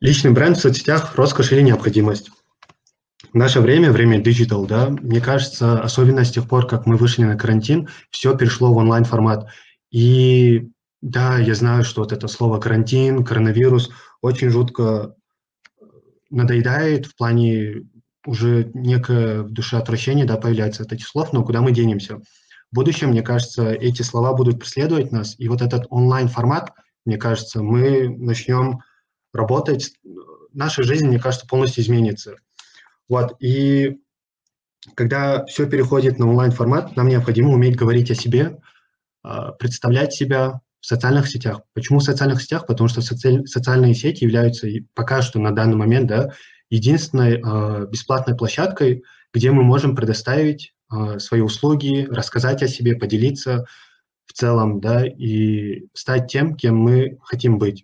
Личный бренд в соцсетях – роскошь или необходимость? В наше время диджитал, да, мне кажется, особенно с тех пор, как мы вышли на карантин, все перешло в онлайн-формат. И да, я знаю, что вот это слово карантин, коронавирус очень жутко надоедает, в плане уже некое в душе отвращение, да, появляется от этих слов, но куда мы денемся? В будущем, мне кажется, эти слова будут преследовать нас, и вот этот онлайн-формат, мне кажется, мы начнем работать, наша жизнь, мне кажется, полностью изменится. Вот, и когда все переходит на онлайн-формат, нам необходимо уметь говорить о себе, представлять себя в социальных сетях. Почему в социальных сетях? Потому что социальные сети являются пока что на данный момент, да, единственной бесплатной площадкой, где мы можем предоставить свои услуги, рассказать о себе, поделиться в целом, да, и стать тем, кем мы хотим быть.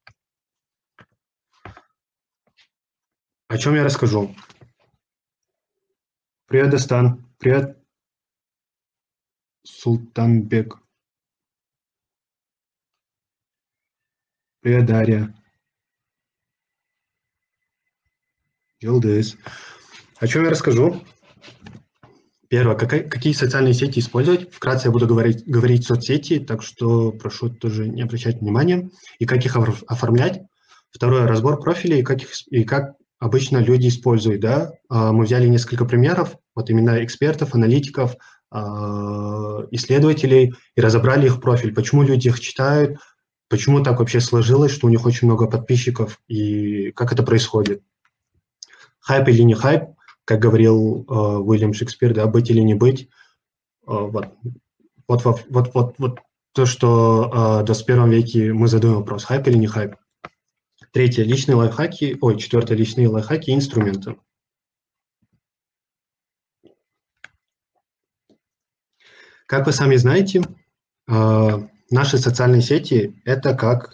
О чем я расскажу? Привет, Дастан. Привет, Султанбек. Привет, Дарья. Йылдыз. О чем я расскажу? Первое. Какие социальные сети использовать? Вкратце я буду говорить соцсети, так что прошу тоже не обращать внимания. И как их оформлять. Второе. Разбор профилей и как обычно люди используют. Да? Мы взяли несколько примеров, вот именно экспертов, аналитиков, исследователей, и разобрали их профиль. Почему люди их читают, почему так вообще сложилось, что у них очень много подписчиков, и как это происходит. Хайп или не хайп, как говорил Уильям Шекспир, да, быть или не быть. Вот то, что в 21 веке мы задаем вопрос, хайп или не хайп. Третье, личные лайфхаки, четвертое, личные лайфхаки и инструменты. Как вы сами знаете, наши социальные сети – это как…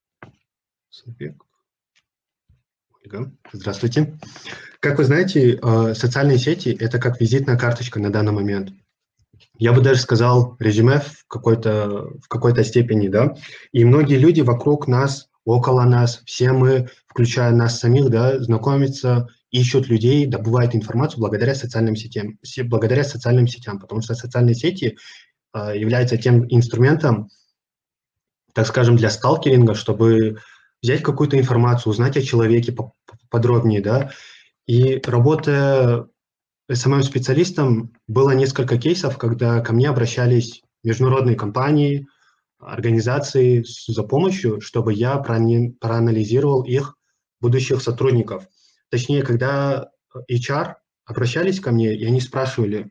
Ольга, здравствуйте. Как вы знаете, социальные сети – это как визитная карточка на данный момент. Я бы даже сказал резюме в какой-то степени, да. И многие люди вокруг нас, около нас, все мы, включая нас самих, да, знакомятся, ищут людей, добывают информацию благодаря социальным сетям, потому что социальные сети являются тем инструментом, так скажем, для сталкеринга, чтобы взять какую-то информацию, узнать о человеке подробнее, да. И работая SMM-специалистом, было несколько кейсов, когда ко мне обращались международные компании, организации за помощью, чтобы я проанализировал их будущих сотрудников. Точнее, когда HR обращались ко мне, и они спрашивали,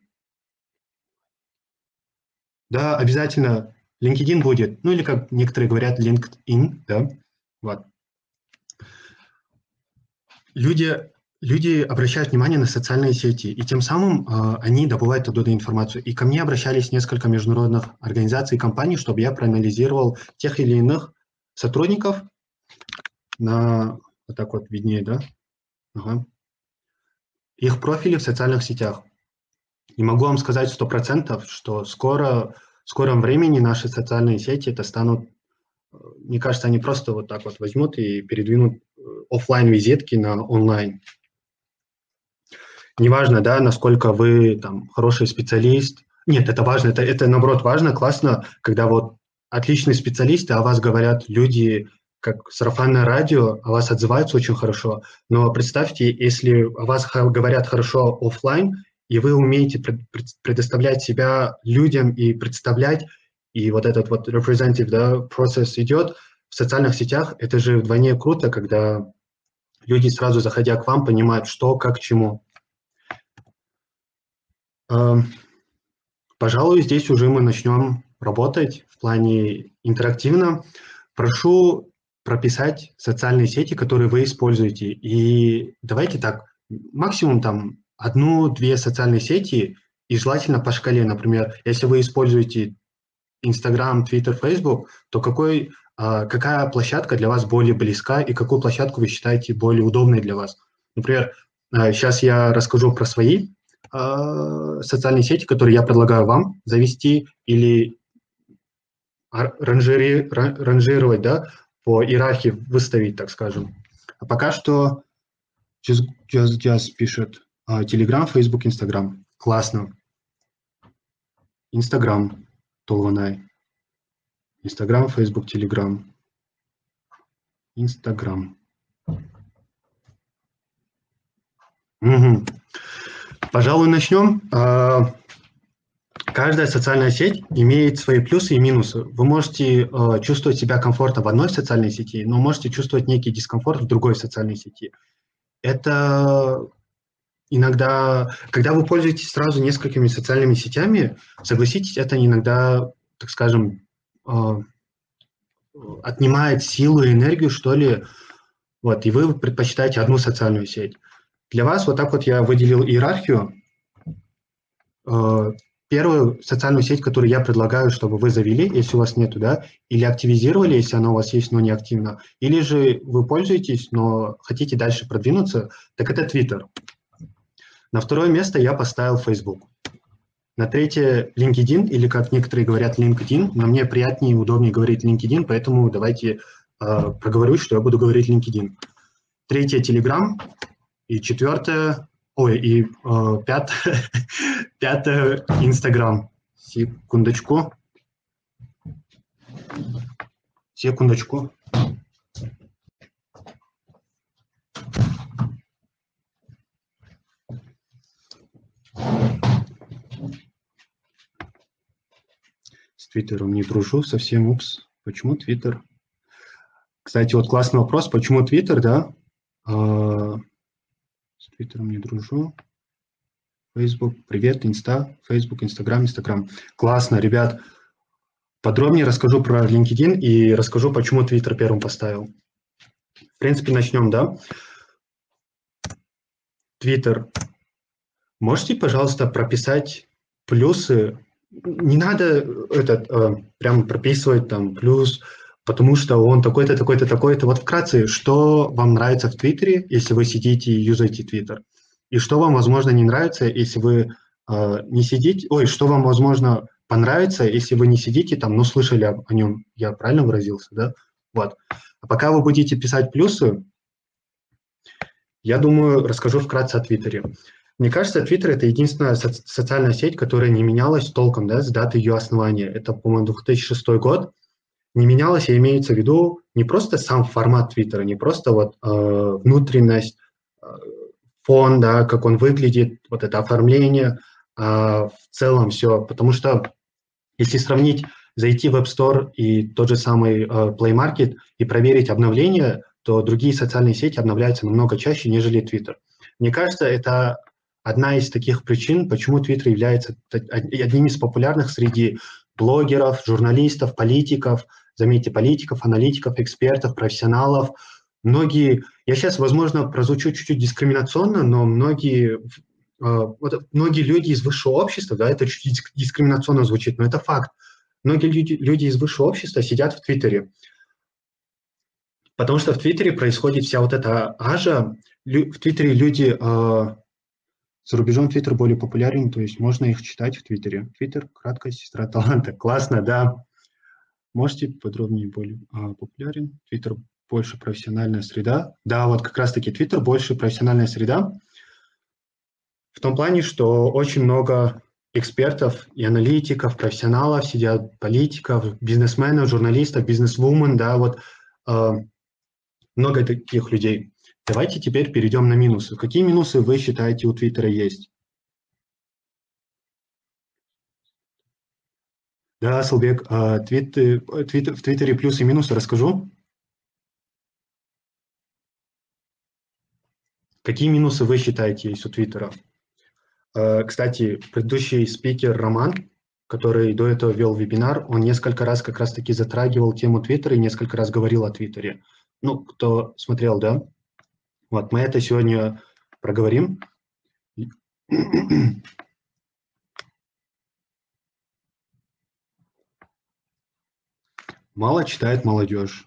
да, обязательно LinkedIn будет, ну или как некоторые говорят, LinkedIn, да, вот. Люди обращают внимание на социальные сети, и тем самым они добывают оттуда информацию. И ко мне обращались несколько международных организаций и компаний, чтобы я проанализировал тех или иных сотрудников на… Вот так вот виднее, да? Ага. Их профили в социальных сетях. И могу вам сказать 100%, что в скором времени наши социальные сети это станут… Мне кажется, они просто вот так вот возьмут и передвинут офлайн-визитки на онлайн. Неважно, да, насколько вы там хороший специалист. Нет, это важно, это наоборот важно, классно, когда вот отличные специалисты, о вас говорят люди, как сарафанное радио, о вас отзываются очень хорошо. Но представьте, если о вас говорят хорошо офлайн, и вы умеете предоставлять себя людям и представлять, и вот этот вот representative, да, процесс идет в социальных сетях, это же вдвойне круто, когда люди сразу, заходя к вам, понимают, что, как, чему. Пожалуй, здесь уже мы начнем работать в плане интерактивно. Прошу прописать социальные сети, которые вы используете. И давайте так, максимум там 1-2 социальные сети, и желательно по шкале. Например, если вы используете Instagram, Twitter, Facebook, то какая площадка для вас более близка и какую площадку вы считаете более удобной для вас? Например, сейчас я расскажу про свои социальные сети, которые я предлагаю вам завести или ранжировать, да, по иерархии выставить, так скажем. А пока что Just пишет Telegram, Facebook, Instagram. Классно. Instagram, Толванай. Instagram, Facebook, Telegram. Instagram. Угу. Пожалуй, начнем. Каждая социальная сеть имеет свои плюсы и минусы. Вы можете чувствовать себя комфортно в одной социальной сети, но можете чувствовать некий дискомфорт в другой социальной сети. Это иногда, когда вы пользуетесь сразу несколькими социальными сетями, согласитесь, это иногда, так скажем, отнимает силу и энергию, что ли, вот, и вы предпочитаете одну социальную сеть. Для вас вот так вот я выделил иерархию. Первую социальную сеть, которую я предлагаю, чтобы вы завели, если у вас нету, да, или активизировали, если она у вас есть, но не активна, или же вы пользуетесь, но хотите дальше продвинуться, так это Twitter. На второе место я поставил Facebook. На третье LinkedIn, или как некоторые говорят LinkedIn, но мне приятнее и удобнее говорить LinkedIn, поэтому давайте проговорю, что я буду говорить LinkedIn. Третье Telegram, и четвертое, пятое Instagram. Секундочку. С Твиттером не дружу совсем, упс. Почему Твиттер? Кстати, вот классный вопрос, почему Твиттер, да? С Твиттером не дружу. Facebook, привет, Инста, Facebook, Инстаграм. Классно, ребят. Подробнее расскажу про LinkedIn и расскажу, почему Twitter первым поставил. В принципе, начнем, да? Twitter. Можете, пожалуйста, прописать плюсы? Не надо прям прописывать там плюс, потому что он такой-то, такой-то, такой-то. Вот вкратце, что вам нравится в Твиттере, если вы сидите и юзаете Твиттер? И что вам, возможно, не нравится, если вы не сидите... что вам, возможно, понравится, если вы не сидите там, но слышали о нем. Я правильно выразился, да? Вот. А пока вы будете писать плюсы, я думаю, расскажу вкратце о Твиттере. Мне кажется, Твиттер – это единственная социальная сеть, которая не менялась толком, да, с даты ее основания. Это, по-моему, 2006 год. Не менялась, и имеется в виду не просто сам формат Твиттера, не просто вот внутренность, фон, да, как он выглядит, вот это оформление, в целом все. Потому что если сравнить, зайти в App Store и тот же самый Play Market и проверить обновления, то другие социальные сети обновляются намного чаще, нежели Twitter. Мне кажется, это одна из таких причин, почему Twitter является одним из популярных среди блогеров, журналистов, политиков, заметьте, политиков, аналитиков, экспертов, профессионалов. Многие, я сейчас, возможно, прозвучу чуть-чуть дискриминационно, но многие люди из высшего общества, да, это чуть дискриминационно звучит, но это факт. Многие люди из высшего общества сидят в Твиттере, потому что в Твиттере происходит вся вот эта ажа. В Твиттере люди... За рубежом Твиттер более популярен, то есть можно их читать в Твиттере. Твиттер – краткая сестра таланта. Классно, да. Можете подробнее более популярен? Твиттер – больше профессиональная среда. Да, вот как раз-таки Твиттер – больше профессиональная среда. В том плане, что очень много экспертов и аналитиков, профессионалов сидят, политиков, бизнесменов, журналистов, бизнесвумен, да, вот много таких людей. Давайте теперь перейдем на минусы. Какие минусы вы считаете у Твиттера есть? Да, Асылбек, в Твиттере плюсы и минусы расскажу. Какие минусы вы считаете есть у Твиттера? Кстати, предыдущий спикер Роман, который до этого вел вебинар, он несколько раз как раз-таки затрагивал тему Твиттера и несколько раз говорил о Твиттере. Ну, кто смотрел, да? Вот, мы это сегодня проговорим. Мало читает молодежь.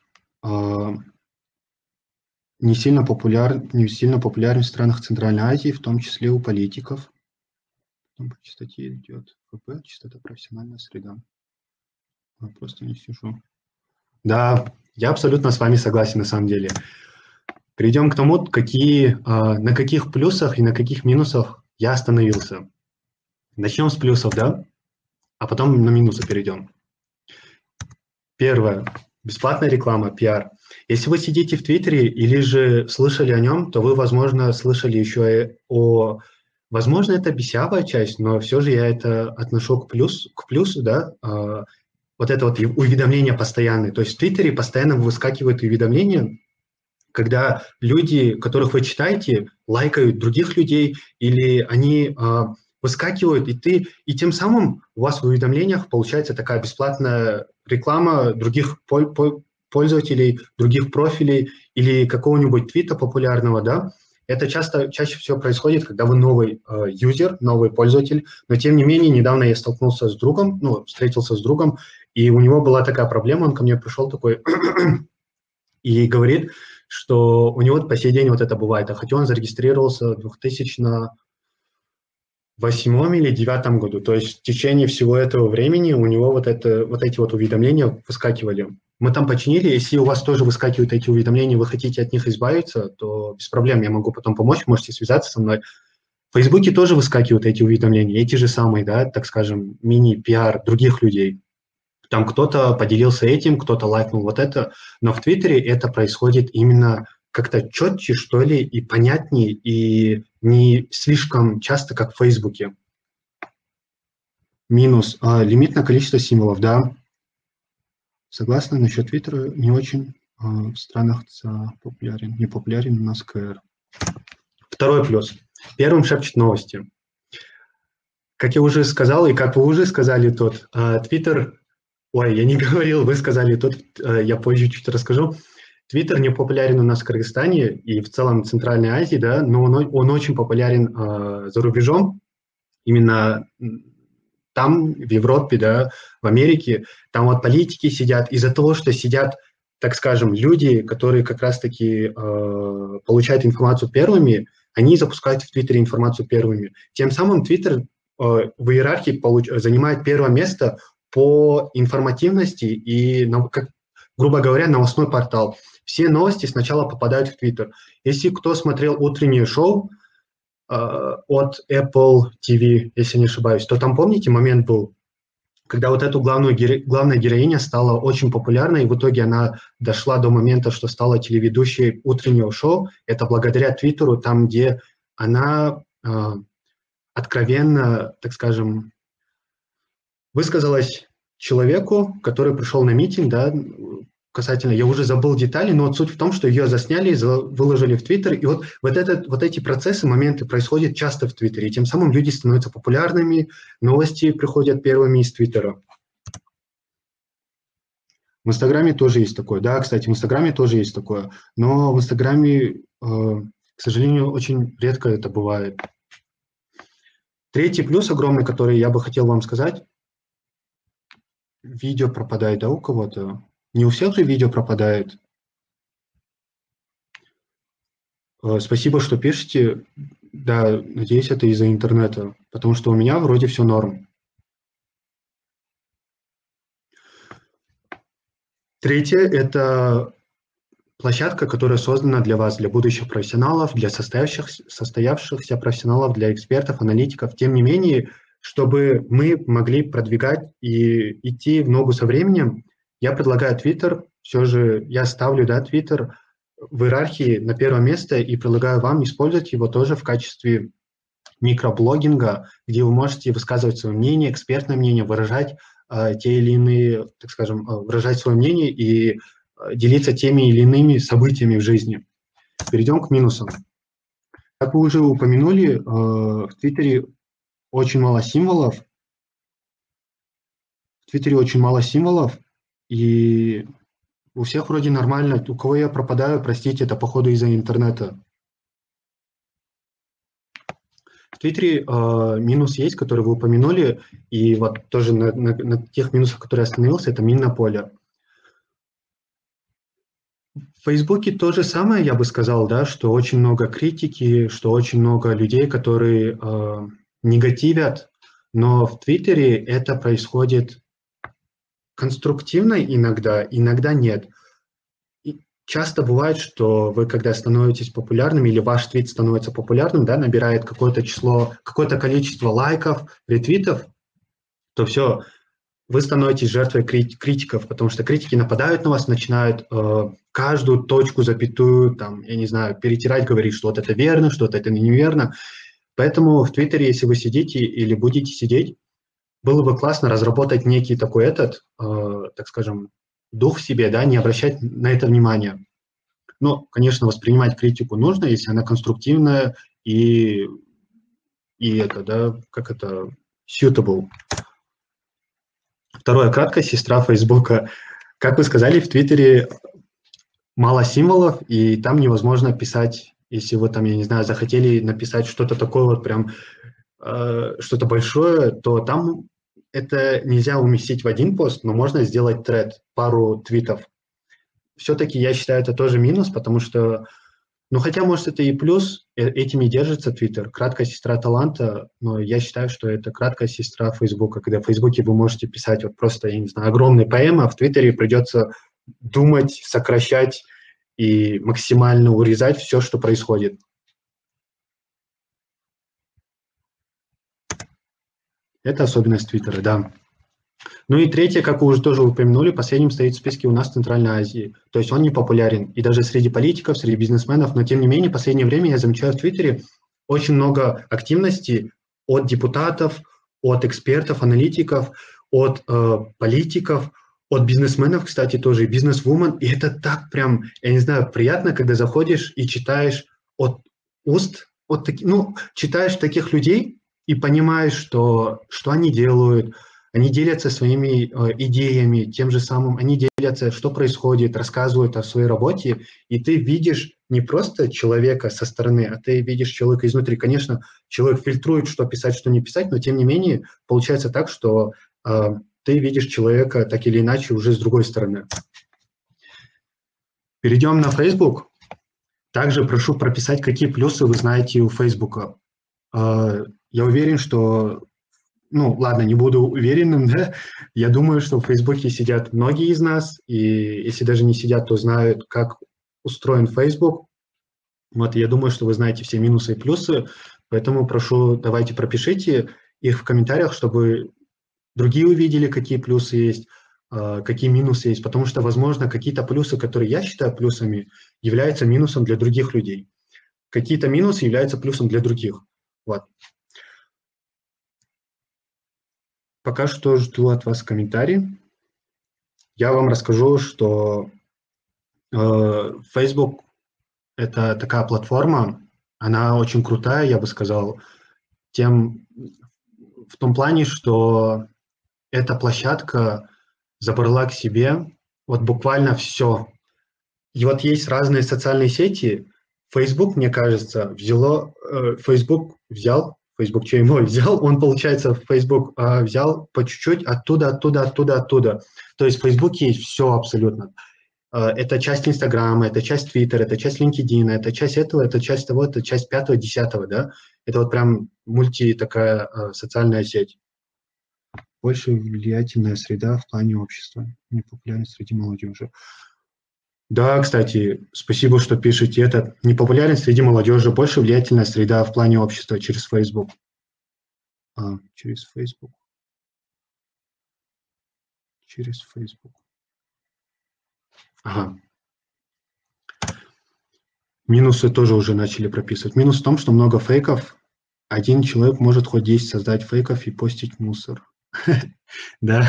Не сильно популярен в странах Центральной Азии, в том числе у политиков. Потом по частоте идет ФП, частота профессиональная среда. Я просто не сижу. Да, я абсолютно с вами согласен на самом деле. Перейдем к тому, на каких плюсах и на каких минусах я остановился. Начнем с плюсов, да? А потом на минусы перейдем. Первое. Бесплатная реклама, пиар. Если вы сидите в Твиттере или же слышали о нем, то вы, возможно, слышали еще о... Возможно, это бесявая часть, но все же я это отношу к плюсу, да? Вот это вот уведомления постоянные. То есть в Твиттере постоянно выскакивают уведомления, когда люди, которых вы читаете, лайкают других людей, или они выскакивают, и тем самым у вас в уведомлениях получается такая бесплатная реклама других пользователей, других профилей или какого-нибудь твита популярного, да. Это чаще всего происходит, когда вы новый юзер, новый пользователь, но тем не менее недавно я столкнулся с другом, встретился с другом, и у него была такая проблема, он ко мне пришел такой и говорит, что у него по сей день вот это бывает, а хотя он зарегистрировался в 2008 или 2009 году, то есть в течение всего этого времени у него вот эти уведомления выскакивали. Мы там починили, если у вас тоже выскакивают эти уведомления, вы хотите от них избавиться, то без проблем, я могу потом помочь, можете связаться со мной. В Фейсбуке тоже выскакивают эти уведомления, эти же самые, да, так скажем, мини-пиар других людей. Там кто-то поделился этим, кто-то лайкнул вот это, но в Твиттере это происходит именно как-то четче, что ли, и понятнее, и не слишком часто, как в Фейсбуке. Минус. Лимит на количество символов, да. Согласна, насчет Твиттера не очень в странах популярен. Не популярен у нас КР. Второй плюс. Первым шепчет новости. Как я уже сказал, и как вы уже сказали тут, Твиттер... Ой, я не говорил, вы сказали тут, я позже чуть расскажу. Твиттер не популярен у нас в Кыргызстане и в целом в Центральной Азии, да, но он очень популярен за рубежом, именно там, в Европе, да, в Америке. Там вот политики сидят, из-за того, что сидят, так скажем, люди, которые как раз-таки получают информацию первыми, они запускают в Твиттере информацию первыми. Тем самым Твиттер в иерархии занимает первое место по информативности и, грубо говоря, новостной портал. Все новости сначала попадают в Твиттер. Если кто смотрел утреннее шоу от Apple TV, если не ошибаюсь, то там, помните, момент был, когда вот эту главная героиня стала очень популярной, и в итоге она дошла до момента, что стала телеведущей утреннего шоу. Это благодаря Твиттеру, там, где она откровенно, так скажем, высказалась человеку, который пришел на митинг, да, касательно, я уже забыл детали, но вот суть в том, что ее засняли, выложили в Твиттер, и вот эти процессы, моменты происходят часто в Твиттере, и тем самым люди становятся популярными, новости приходят первыми из Твиттера. В Инстаграме тоже есть такое, да, кстати, в Инстаграме тоже есть такое, но в Инстаграме, к сожалению, очень редко это бывает. Третий плюс огромный, который я бы хотел вам сказать, видео пропадает, да, у кого-то? Не у всех же видео пропадает. Спасибо, что пишете. Да, надеюсь, это из-за интернета, потому что у меня вроде все норм. Третье – это площадка, которая создана для вас, для будущих профессионалов, для состоявшихся профессионалов, для экспертов, аналитиков. Тем не менее, чтобы мы могли продвигать и идти в ногу со временем, я предлагаю Twitter, все же я ставлю, да, Twitter в иерархии на первое место и предлагаю вам использовать его тоже в качестве микроблогинга, где вы можете высказывать свое мнение, экспертное мнение, выражать те или иные, так скажем, выражать свое мнение и делиться теми или иными событиями в жизни. Перейдем к минусам. Как вы уже упомянули, в Твиттере очень мало символов. В Твиттере очень мало символов, и у всех вроде нормально. У кого я пропадаю, простите, это походу из-за интернета. В Твиттере минус есть, который вы упомянули, и вот тоже на тех минусах, которые я остановился, это минное поле. В Фейсбуке то же самое, я бы сказал, да, что очень много критики, что очень много людей, которые негативят, но в Твиттере это происходит конструктивно иногда, иногда нет. часто бывает, что вы, когда становитесь популярным или ваш твит становится популярным, да, набирает какое-то число, какое-то количество лайков, ретвитов, то все, вы становитесь жертвой критиков, потому что критики нападают на вас, начинают каждую точку, запятую, там, я не знаю, перетирать, говорить, что вот это верно, что-то это неверно. Поэтому в Твиттере, если вы сидите или будете сидеть, было бы классно разработать некий такой так скажем, дух в себе, да, не обращать на это внимания. Но, конечно, воспринимать критику нужно, если она конструктивная и это, да, как это, suitable. Второе, краткая сестра Фейсбука. Как вы сказали, в Твиттере мало символов, и там невозможно писать, если вы там, я не знаю, захотели написать что-то такое вот прям, что-то большое, то там это нельзя уместить в один пост, но можно сделать тред, пару твитов. Все-таки я считаю, это тоже минус, потому что, ну, хотя, может, это и плюс, этим и держится Твиттер, краткая сестра таланта, но я считаю, что это краткая сестра Фейсбука, когда в Фейсбуке вы можете писать вот просто, я не знаю, огромные поэмы, а в Твиттере придется думать, сокращать и максимально урезать все, что происходит. Это особенность Твиттера, да. Ну и третье, как вы уже тоже упомянули, последним стоит в списке у нас Центральной Азии. То есть он не популярен и даже среди политиков, среди бизнесменов, но тем не менее в последнее время я замечаю в Твиттере очень много активности от депутатов, от экспертов, аналитиков, от политиков, от бизнесменов, кстати, тоже, и бизнес-вумен. И это так прям, я не знаю, приятно, когда заходишь и читаешь от уст, читаешь таких людей и понимаешь, что они делают. Они делятся своими идеями, тем же самым, они делятся, что происходит, рассказывают о своей работе, и ты видишь не просто человека со стороны, а ты видишь человека изнутри. Конечно, человек фильтрует, что писать, что не писать, но тем не менее получается так, что ты видишь человека так или иначе уже с другой стороны. Перейдем на Facebook. Также прошу прописать, какие плюсы вы знаете у Facebook. Я уверен, что ну, ладно, не буду уверенным, да, я думаю, что в Фейсбуке сидят многие из нас, и если даже не сидят, то знают, как устроен Facebook. Вот, я думаю, что вы знаете все минусы и плюсы, поэтому прошу, давайте пропишите их в комментариях, чтобы другие увидели, какие плюсы есть, какие минусы есть, потому что, возможно, какие-то плюсы, которые я считаю плюсами, являются минусом для других людей. Какие-то минусы являются плюсом для других. Вот. Пока что жду от вас комментарий. Я вам расскажу, что Facebook – это такая платформа, она очень крутая, я бы сказал, в том плане, что эта площадка забрала к себе вот буквально все. И вот есть разные социальные сети. Facebook, мне кажется, Facebook взял, он, получается, Facebook взял по чуть-чуть оттуда. То есть в Facebook есть все абсолютно. Это часть Инстаграма, это часть Твиттера, это часть LinkedIn, это часть этого, это часть того, это часть 5-го, 10-го, да? Это вот прям такая социальная сеть. Больше влиятельная среда в плане общества, не популярна среди молодежи. Да, кстати, спасибо, что пишете это. Непопулярен среди молодежи, больше влиятельная среда в плане общества через Facebook. Через Facebook. Ага. Минусы тоже уже начали прописывать. Минус в том, что много фейков. Один человек может хоть 10 создать фейков и постить мусор. Да.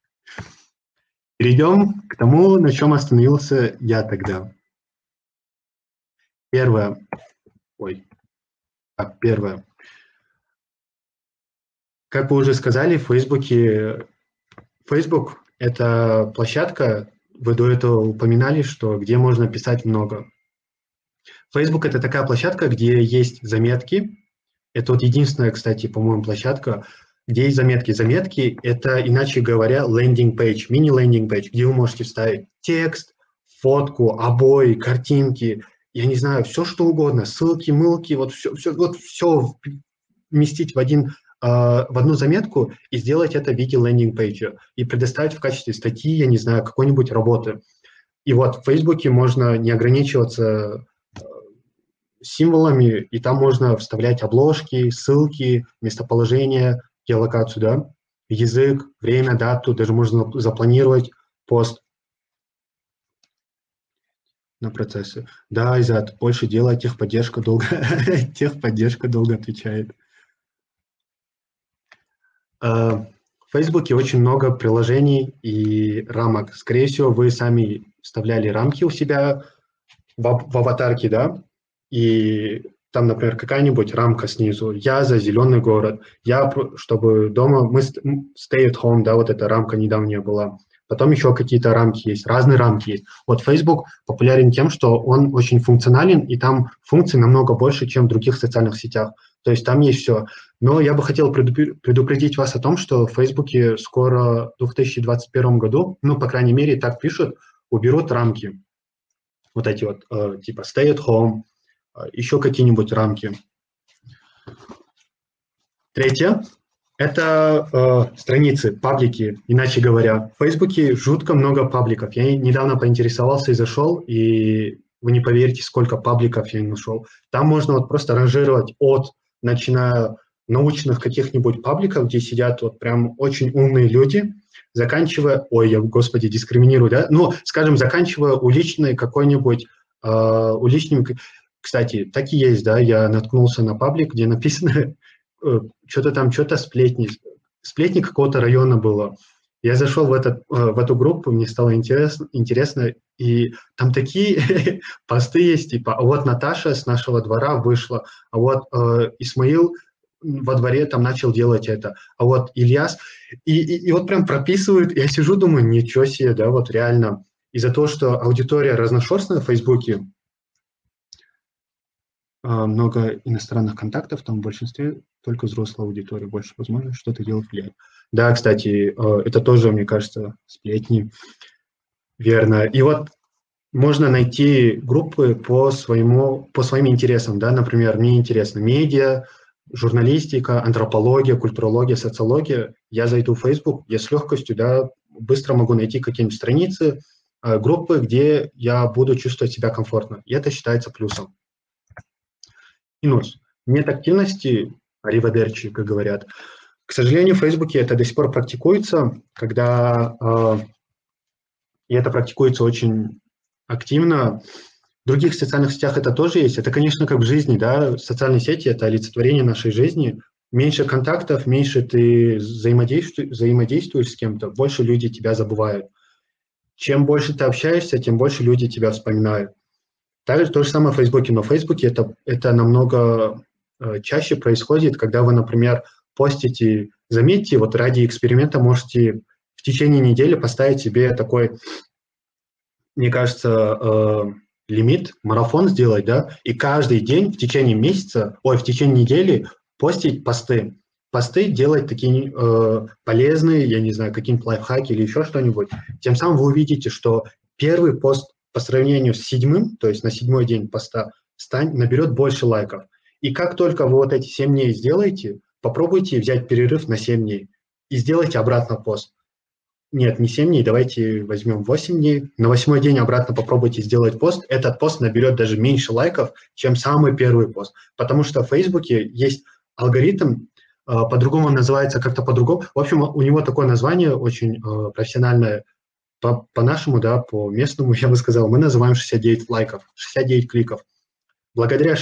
Перейдем к тому, на чем остановился я тогда. Первое. Как вы уже сказали, Facebook – это площадка, вы до этого упоминали, что где можно писать много. Facebook – это такая площадка, где есть заметки. Это вот единственная, кстати, по-моему, площадка, где есть заметки. Заметки – это, иначе говоря, лендинг-пейдж, мини-лендинг-пейдж, где вы можете вставить текст, фотку, обои, картинки, я не знаю, все что угодно, ссылки, мылки, вот все вместить в одну заметку и сделать это в виде лендинг-пейджа и предоставить в качестве статьи, я не знаю, какой-нибудь работы. И вот в Фейсбуке можно не ограничиваться символами, и там можно вставлять обложки, ссылки, местоположение, геолокацию, да, язык, время, дату, даже можно запланировать пост на процессы. Да, Изат, больше дела, техподдержка долго, техподдержка долго отвечает. В Фейсбуке очень много приложений и рамок. Скорее всего, вы сами вставляли рамки у себя в аватарке, да, и там, например, какая-нибудь рамка снизу. Я за зеленый город. Я, чтобы дома, мы stay at home, да, вот эта рамка недавняя была. Потом еще какие-то рамки есть, разные рамки есть. Вот Facebook популярен тем, что он очень функционален, и там функций намного больше, чем в других социальных сетях. То есть там есть все. Но я бы хотел предупредить вас о том, что в Фейсбуке скоро, в 2021 году, ну, по крайней мере, так пишут, уберут рамки. Вот эти вот, типа stay at home, еще какие-нибудь рамки. Третье – это страницы, паблики, иначе говоря. В Фейсбуке жутко много пабликов. Я недавно поинтересовался и зашел, и вы не поверите, сколько пабликов я нашел. Там можно вот просто ранжировать начиная научных каких-нибудь пабликов, где сидят вот прям очень умные люди, заканчивая, ой, я, господи, дискриминирую, да, ну, скажем, заканчивая уличной какой-нибудь, уличным, кстати, так и есть, да, я наткнулся на паблик, где написано, что-то там, что-то сплетни какого-то района было. Я зашел в эту группу, мне стало интересно, и там такие посты есть, типа, а вот Наташа с нашего двора вышла, а вот Исмаил во дворе там начал делать это, а вот Ильяс, и вот прям прописывают, я сижу, думаю, ничего себе, да, вот реально, из-за того, что аудитория разношерстная в Фейсбуке, много иностранных контактов, там в большинстве только взрослая аудитория, больше возможно что-то делать влияет. Да, кстати, это тоже, мне кажется, сплетни, верно. И вот можно найти группы по своим интересам, да, например, мне интересно медиа, журналистика, антропология, культурология, социология. Я зайду в Facebook, я с легкостью, да, быстро могу найти какие-нибудь страницы, группы, где я буду чувствовать себя комфортно. И это считается плюсом. Минус. Нет активности, ривадерчи, как говорят. К сожалению, в Фейсбуке это до сих пор практикуется, и это практикуется очень активно. В других социальных сетях это тоже есть. Это, конечно, как в жизни, да, социальные сети – это олицетворение нашей жизни. Меньше контактов, меньше ты взаимодействуешь с кем-то, больше люди тебя забывают. Чем больше ты общаешься, тем больше люди тебя вспоминают. Также то же самое в Фейсбуке, но в Фейсбуке это намного чаще происходит, когда вы, например, постите, заметьте, вот ради эксперимента можете в течение недели поставить себе такой, мне кажется, лимит, марафон сделать, да, и каждый день в течение месяца, в течение недели постить посты. Посты делать такие полезные, я не знаю, какие-нибудь лайфхаки или еще что-нибудь. Тем самым вы увидите, что первый пост по сравнению с 7, то есть на 7-й день поста, наберет больше лайков. И как только вы вот эти 7 дней сделаете, попробуйте взять перерыв на 7 дней и сделайте обратно пост. Нет, не 7 дней, давайте возьмем 8 дней. На 8-й день обратно попробуйте сделать пост. Этот пост наберет даже меньше лайков, чем самый первый пост. Потому что в Фейсбуке есть алгоритм, по-другому называется, как-то по-другому. В общем, у него такое название очень профессиональное. По-нашему, да, по местному, я бы сказал, мы называем 69 лайков, 69 кликов. Благодаря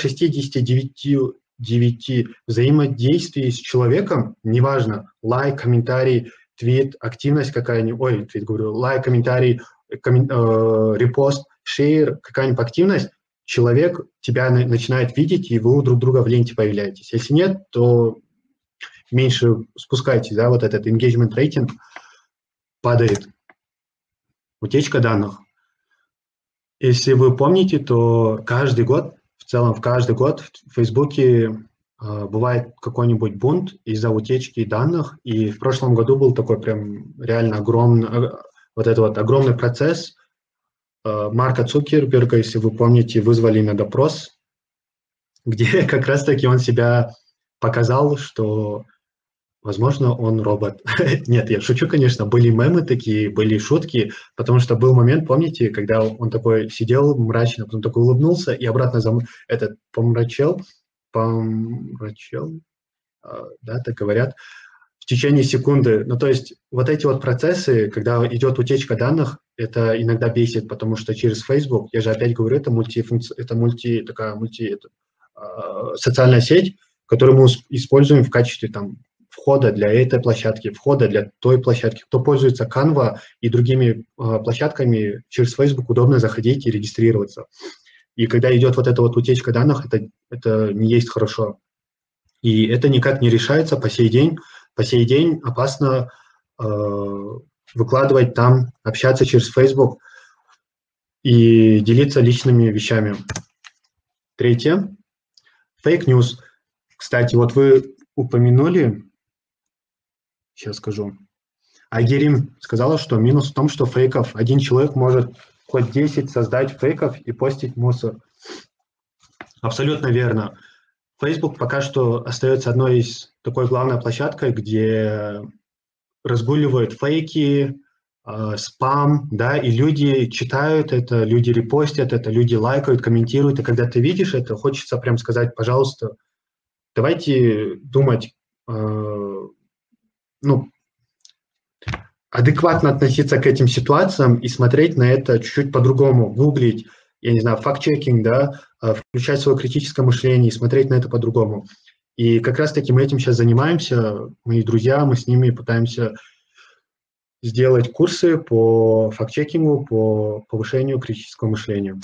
69 взаимодействий с человеком, неважно, лайк, комментарий, твит, активность какая-нибудь, твит говорю, лайк, комментарий, репост, шейр, какая-нибудь активность, человек тебя начинает видеть, и вы друг друга в ленте появляетесь. Если нет, то меньше спускайтесь, да, вот этот engagement рейтинг падает. Утечка данных. Если вы помните, то каждый год, в целом каждый год в Фейсбуке бывает какой-нибудь бунт из-за утечки данных, и в прошлом году был такой прям реально огромный процесс. Марка Цукерберга, если вы помните, вызвали на допрос, где как раз-таки он себя показал, что Возможно, он робот. Нет, я шучу, конечно, были мемы такие, были шутки, потому что был момент, помните, когда он такой сидел мрачно, потом такой улыбнулся и обратно этот помрачел, да, так говорят, в течение секунды. Ну, то есть вот эти вот процессы, когда идет утечка данных, это иногда бесит, потому что через Facebook, я же опять говорю, это социальная сеть, которую мы используем в качестве там входа для этой площадки, входа для той площадки. Кто пользуется Canva и другими площадками, через Facebook удобно заходить и регистрироваться. И когда идет вот эта вот утечка данных, это не есть хорошо. И это никак не решается по сей день. По сей день опасно выкладывать там, общаться через Facebook и делиться личными вещами. Третье. Fake news. Кстати, вот вы упомянули, сейчас скажу, Айгерим сказала, что минус в том, что фейков, один человек может хоть 10 создать фейков и постить мусор. Абсолютно верно. Facebook пока что остается одной из такой главной площадкой, где разгуливают фейки, спам, да, и люди читают это, люди репостят это, люди лайкают, комментируют, и когда ты видишь это, хочется прям сказать, пожалуйста, давайте думать, адекватно относиться к этим ситуациям и смотреть на это чуть-чуть по-другому, гуглить, я не знаю, факт-чекинг, да, включать свое критическое мышление и смотреть на это по-другому. И как раз-таки мы этим сейчас занимаемся, мои друзья, мы с ними пытаемся сделать курсы по факт-чекингу, по повышению критического мышления.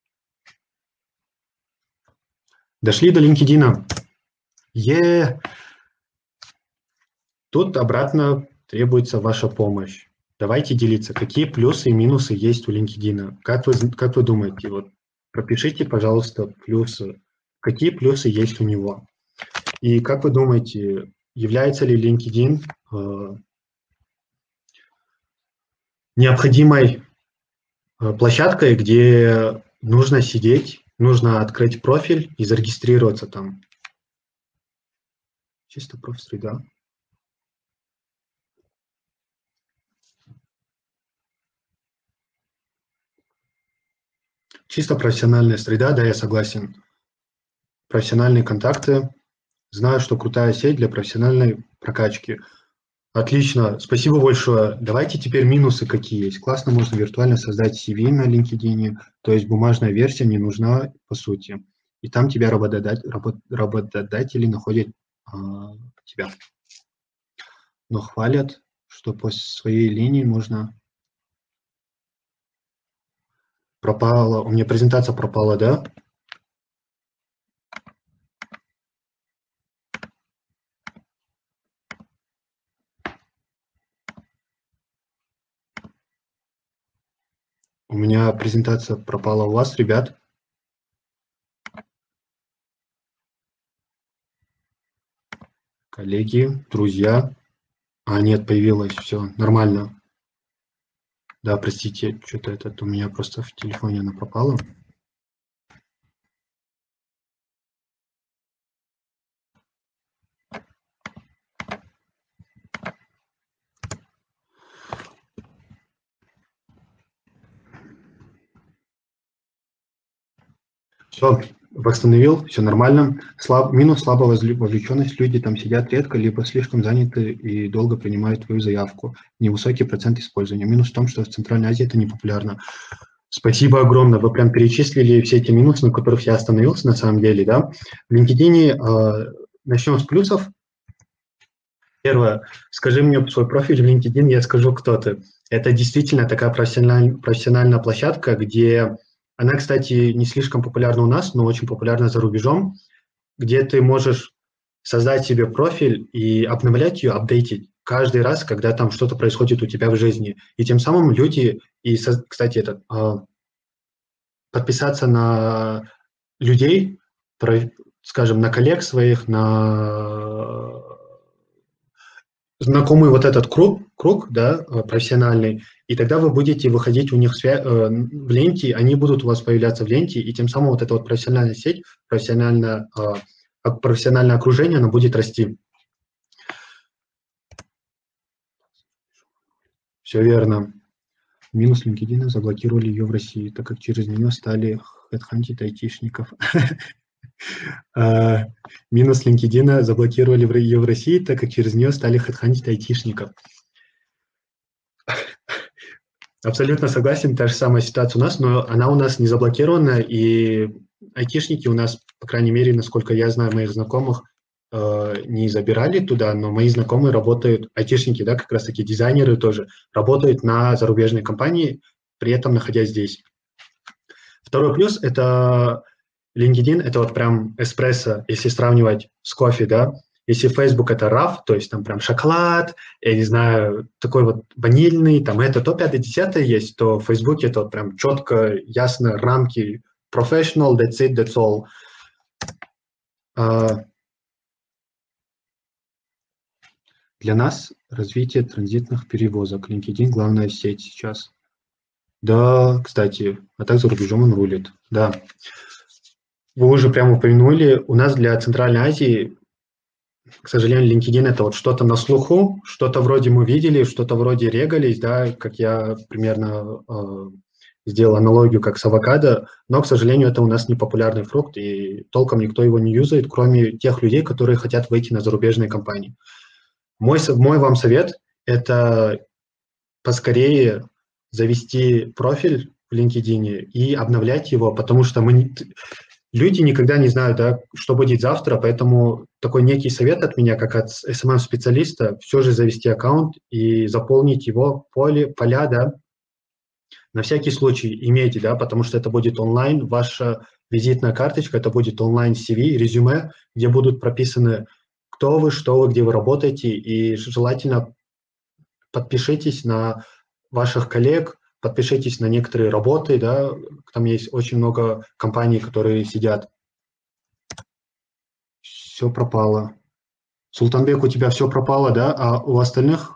Дошли до LinkedIn. Тут обратно требуется ваша помощь. Давайте делиться, какие плюсы и минусы есть у LinkedIn. Как вы думаете? Вот пропишите, пожалуйста, плюсы. Какие плюсы есть у него? И как вы думаете, является ли LinkedIn необходимой площадкой, где нужно сидеть, нужно открыть профиль и зарегистрироваться там? Чисто профсреда. Чисто профессиональная среда, да, я согласен. Профессиональные контакты. Знаю, что крутая сеть для профессиональной прокачки. Отлично, спасибо большое. Давайте теперь минусы какие есть. Классно, можно виртуально создать CV на LinkedIn, то есть бумажная версия не нужна по сути. И там тебя работодатели находят тебя. Но хвалят, что по своей линии можно... Пропала, у меня презентация пропала, да? У меня презентация пропала у вас, ребят. Коллеги, друзья. Нет, появилась, все, нормально. Да, простите, что-то у меня просто в телефоне она пропала. Все, восстановил, все нормально. Минус слабая вовлеченность. Люди там сидят редко, либо слишком заняты и долго принимают твою заявку. Невысокий процент использования. Минус в том, что в Центральной Азии это не популярно. Спасибо огромное. Вы прям перечислили все эти минусы, на которых я остановился на самом деле. Да? В LinkedIn начнем с плюсов. Первое. Скажи мне свой профиль в LinkedIn, я скажу, кто ты. Это действительно такая профессиональная площадка, где... Она, кстати, не слишком популярна у нас, но очень популярна за рубежом, где ты можешь создать себе профиль и обновлять ее, апдейтить каждый раз, когда там что-то происходит у тебя в жизни. И тем самым люди, кстати, подписаться на людей, скажем, на коллег своих, на знакомый вот этот круг, да, профессиональный, и тогда вы будете выходить у них в ленте, они будут у вас появляться в ленте, и тем самым вот эта вот профессиональная сеть, профессиональное окружение, оно будет расти. Все верно. Минус LinkedIn заблокировали ее в России, так как через нее стали хедхантить айтишников. Минус LinkedIn заблокировали ее в России, так как через нее стали хедхантить айтишников. Абсолютно согласен, та же самая ситуация у нас, но она у нас не заблокирована, и айтишники у нас, по крайней мере, насколько я знаю, моих знакомых, не забирали туда, но мои знакомые работают, айтишники, да, как раз-таки дизайнеры тоже, работают на зарубежной компании, при этом находясь здесь. Второй плюс – это LinkedIn, это вот прям эспрессо, если сравнивать с кофе, да. Если Facebook – это раф, то есть там прям шоколад, я не знаю, такой вот ванильный, там это то 5-10 есть, то в Facebook это вот прям четко, ясно, рамки, professional, that's it, that's all. Для нас развитие транзитных перевозок. LinkedIn – главная сеть сейчас. Да, кстати, а так за рубежом он рулит. Да. Вы уже прямо упомянули, у нас для Центральной Азии, к сожалению, LinkedIn – это вот что-то на слуху, что-то вроде мы видели, что-то вроде регались, да, как я примерно сделал аналогию, как с авокадо, но, к сожалению, это у нас не популярный фрукт, и толком никто его не юзает, кроме тех людей, которые хотят выйти на зарубежные компании. Мой вам совет – это поскорее завести профиль в LinkedIn и обновлять его, потому что люди никогда не знают, да, что будет завтра, поэтому такой некий совет от меня, как от SMM-специалиста, все же завести аккаунт и заполнить его поля, да, на всякий случай имейте, да, потому что это будет онлайн, ваша визитная карточка, это будет онлайн-CV, резюме, где будут прописаны, кто вы, что вы, где вы работаете, и желательно подпишитесь на ваших коллег, подпишитесь на некоторые работы, да, там есть очень много компаний, которые сидят. Все пропало. Султанбек, у тебя все пропало, да, а у остальных?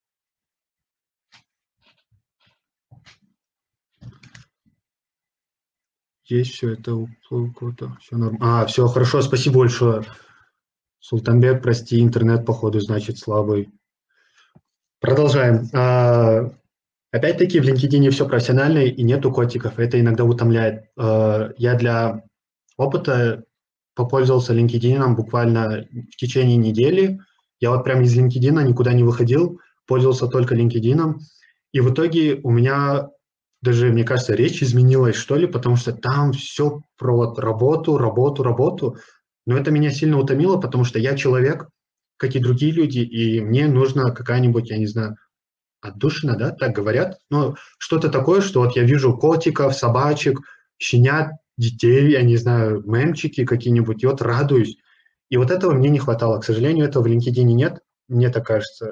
Есть все это у кого-то, все нормально. Все хорошо, спасибо большое. Султанбек, прости, интернет, походу, значит, слабый. Продолжаем. Опять-таки в LinkedIn все профессионально и нету котиков, это иногда утомляет. Я для опыта попользовался LinkedIn буквально в течение недели. Я вот прям из LinkedIn никуда не выходил, пользовался только LinkedIn. И в итоге у меня даже, мне кажется, речь изменилась, что ли, потому что там все про вот работу. Но это меня сильно утомило, потому что я человек, как и другие люди, и мне нужна какая-нибудь, я не знаю, отдушина, да, так говорят. Но что-то такое, что вот я вижу котиков, собачек, щенят, детей, я не знаю, мемчики какие-нибудь, и вот радуюсь. И вот этого мне не хватало. К сожалению, этого в LinkedIn нет, мне так кажется.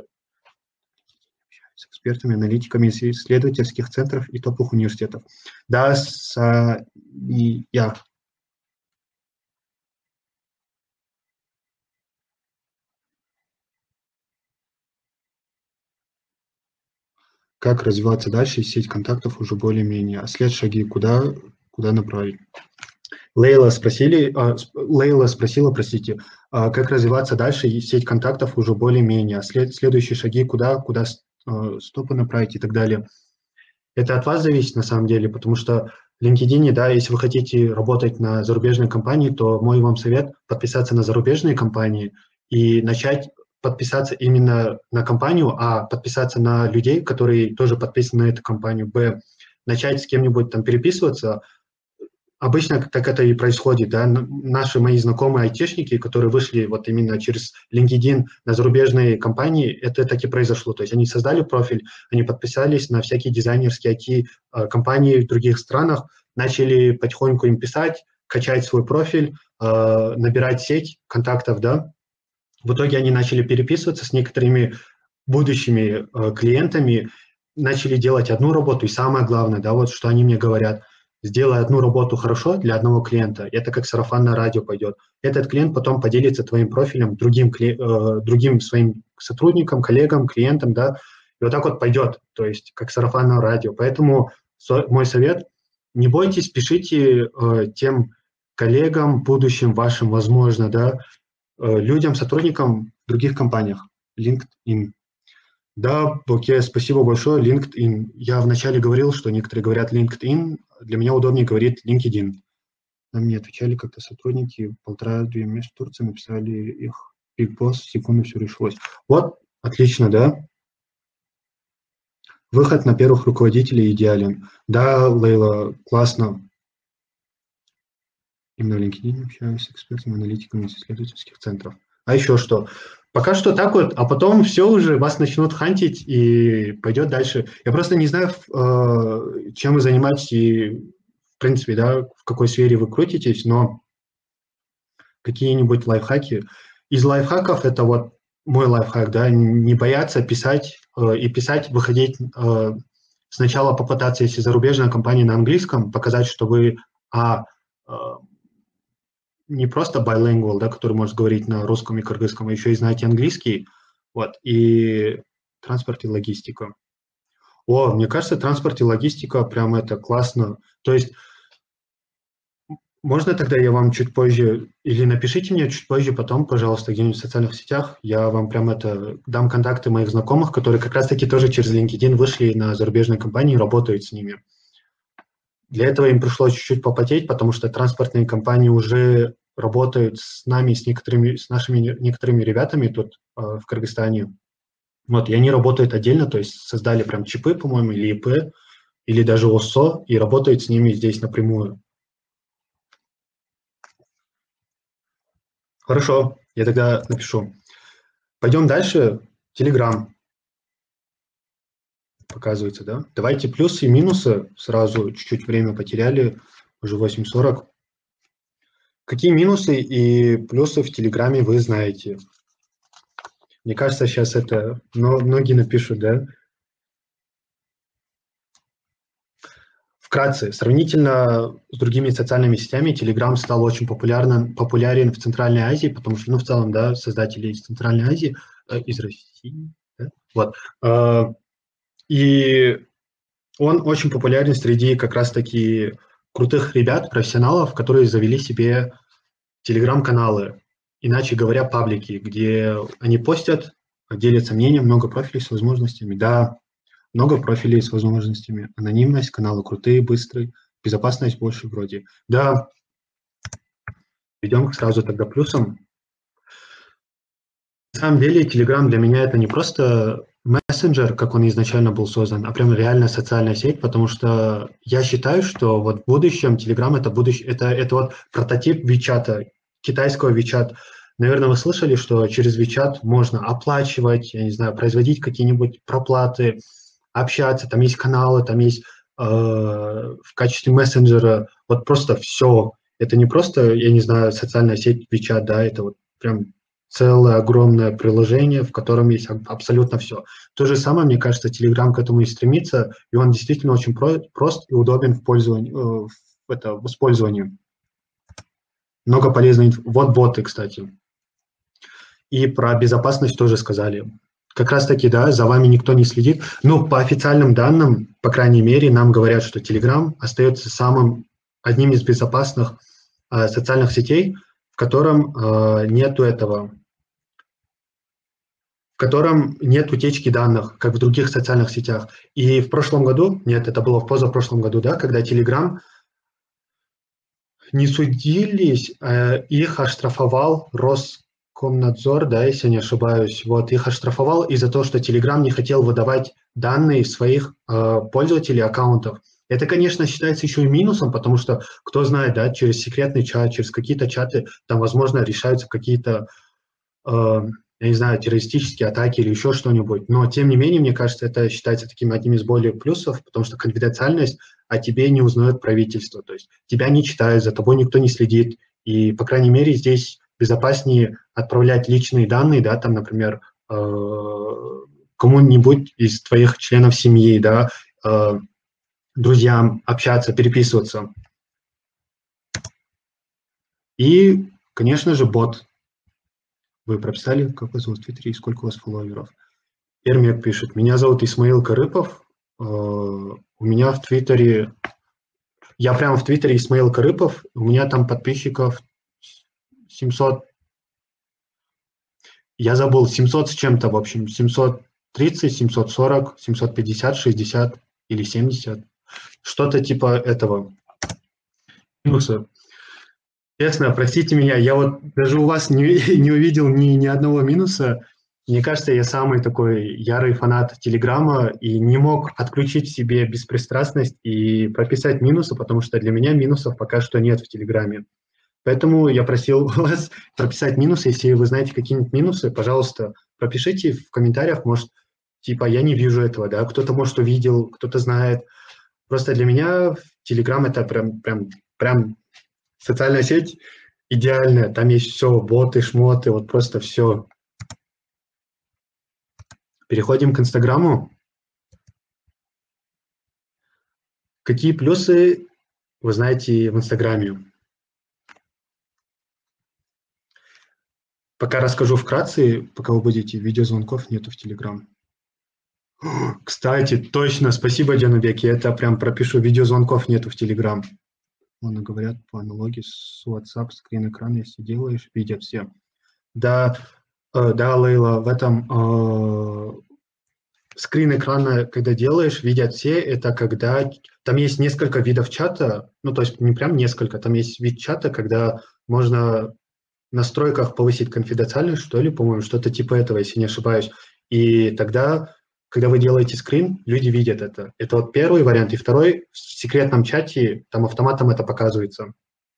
С экспертами, аналитиками из исследовательских центров и топовых университетов. Да, и я. Как развиваться дальше, сеть контактов уже более-менее. А след шаги куда направить? Лейла спросила, простите, как развиваться дальше, и сеть контактов уже более-менее. А следующие шаги куда стопы направить и так далее. Это от вас зависит на самом деле, потому что в LinkedIn, да, если вы хотите работать на зарубежной компании, то мой вам совет подписаться на зарубежные компании и начать подписаться именно на компанию, а подписаться на людей, которые тоже подписаны на эту компанию, начать с кем-нибудь там переписываться. Обычно так это и происходит, да, мои знакомые айтишники, которые вышли вот именно через LinkedIn на зарубежные компании, это так и произошло, то есть они создали профиль, они подписались на всякие дизайнерские IT-компании в других странах, начали потихоньку им писать, качать свой профиль, набирать сеть контактов, да, в итоге они начали переписываться с некоторыми будущими клиентами, начали делать одну работу, и самое главное, да, вот что они мне говорят – сделай одну работу хорошо для одного клиента, это как сарафанное радио пойдет. Этот клиент потом поделится твоим профилем другим своим сотрудникам, коллегам, клиентам, да, и вот так вот пойдет, то есть как сарафанное радио. Поэтому мой совет – не бойтесь, пишите тем коллегам, будущим вашим, возможно, да, людям, сотрудникам в других компаниях, LinkedIn. Да, окей, спасибо большое. LinkedIn. Я вначале говорил, что некоторые говорят LinkedIn. Для меня удобнее говорить LinkedIn. Нам мне отвечали как-то сотрудники, 1,5-2 месяца в Турции, написали их Big Boss, секунду все решилось. Вот, отлично, да? Выход на первых руководителей идеален. Да, Лейла, классно. Именно в LinkedIn общаюсь с экспертами, аналитиками из исследовательских центров. А еще что? Пока что так вот, а потом все уже, вас начнут хантить и пойдет дальше. Я просто не знаю, чем вы занимаетесь и, в принципе, да, в какой сфере вы крутитесь, но какие-нибудь лайфхаки. Из лайфхаков это вот мой лайфхак, да, не бояться писать и писать, выходить сначала попытаться, если зарубежная компания на английском, показать, что вы не просто bilingual, да, который может говорить на русском и кыргызском, а еще и знаете английский, вот, и транспорт и логистика. О, мне кажется, транспорт и логистика прям это классно. То есть можно тогда я вам чуть позже, или напишите мне чуть позже потом, пожалуйста, где-нибудь в социальных сетях, я вам прям это дам контакты моих знакомых, которые как раз-таки тоже через LinkedIn вышли на зарубежные компании и работают с ними. Для этого им пришлось чуть-чуть попотеть, потому что транспортные компании уже работают с нами, с нашими некоторыми ребятами тут в Кыргызстане. Вот, и они работают отдельно, то есть создали прям чипы, по-моему, или ИП, или даже ОСО, и работают с ними здесь напрямую. Хорошо, я тогда напишу. Пойдем дальше. Telegram показывается, да? Давайте плюсы и минусы. Сразу чуть-чуть время потеряли, уже 8:40. Какие минусы и плюсы в Телеграме вы знаете? Мне кажется, сейчас это многие напишут, да? Вкратце, сравнительно с другими социальными сетями, Telegram стал очень популярен в Центральной Азии, потому что, ну, в целом, да, создатели из Центральной Азии, из России, да? Вот. И он очень популярен среди как раз-таки крутых ребят, профессионалов, которые завели себе Telegram-каналы, иначе говоря, паблики, где они постят, делятся мнением, много профилей с возможностями. Да, много профилей с возможностями. Анонимность, каналы крутые, быстрые, безопасность больше вроде. Да, идем сразу тогда плюсом. На самом деле, Telegram для меня это не просто мессенджер, как он изначально был создан, а прям реально социальная сеть, потому что я считаю, что вот в будущем Telegram это вот прототип WeChat, китайского WeChat. Наверное, вы слышали, что через WeChat можно оплачивать, я не знаю, производить какие-нибудь проплаты, общаться, там есть каналы, там есть в качестве мессенджера, вот просто все. Это не просто, я не знаю, социальная сеть WeChat, да, это вот прям целое огромное приложение, в котором есть абсолютно все. То же самое, мне кажется, Telegram к этому и стремится, и он действительно очень прост и удобен в пользовании, в использовании. Много полезной информации. Вот боты, кстати. И про безопасность тоже сказали. Как раз таки, да, за вами никто не следит. Ну, по официальным данным, по крайней мере, нам говорят, что Telegram остается одним из безопасных социальных сетей, в котором нету в котором нет утечки данных, как в других социальных сетях. И в прошлом году, нет, это было в позапрошлом году, да, когда Telegram не судились, их оштрафовал Роскомнадзор, да, если не ошибаюсь, вот, их оштрафовал из-за того, что Telegram не хотел выдавать данные своих пользователей аккаунтов. Это, конечно, считается еще и минусом, потому что, кто знает, да, через секретный чат, через какие-то чаты, там, возможно, решаются какие-то, я не знаю, террористические атаки или еще что-нибудь. Но, тем не менее, мне кажется, это считается таким одним из более плюсов, потому что конфиденциальность, о тебе не узнает правительство, то есть тебя не читают, за тобой никто не следит, и, по крайней мере, здесь безопаснее отправлять личные данные, да, там, например, кому-нибудь из твоих членов семьи, да, друзьям общаться, переписываться. И, конечно же, бот. Вы прописали, как вас зовут в Твиттере и сколько у вас фолловеров? Эрмек пишет, меня зовут Исмаил Карыпов, у меня в Твиттере, я прямо в Твиттере Исмаил Карыпов, у меня там подписчиков 700, я забыл, 700 с чем-то, в общем, 700 730, 740, 750, 60 или 70. Что-то типа этого. Минуса. Честно, простите меня, я вот даже у вас не увидел ни одного минуса. Мне кажется, я самый такой ярый фанат Телеграма и не мог отключить в себе беспристрастность и прописать минусы, потому что для меня минусов пока что нет в Телеграме. Поэтому я просил вас прописать минусы. Если вы знаете какие-нибудь минусы, пожалуйста, пропишите в комментариях, может, типа, я не вижу этого, да, кто-то, может, увидел, кто-то знает. Просто для меня Telegram это прям социальная сеть идеальная. Там есть все, боты, шмоты, вот просто все. Переходим к Инстаграму. Какие плюсы вы знаете в Инстаграме? Пока расскажу вкратце, пока вы будете, видеозвонков нету в Телеграм. Кстати, точно, спасибо, Джанубек, я это прям пропишу, видеозвонков нету в Телеграм. Вон говорят по аналогии с WhatsApp, скрин-экран, если делаешь, видят все. Да, Лейла, в этом скрин-экрана, когда делаешь, видят все, это когда там есть несколько видов чата, ну, то есть не прям несколько, там есть вид чата, когда можно в настройках повысить конфиденциальность, что ли, по-моему, что-то типа этого, если не ошибаюсь. И тогда, когда вы делаете скрин, люди видят это. Это вот первый вариант. И второй, в секретном чате, там автоматом это показывается.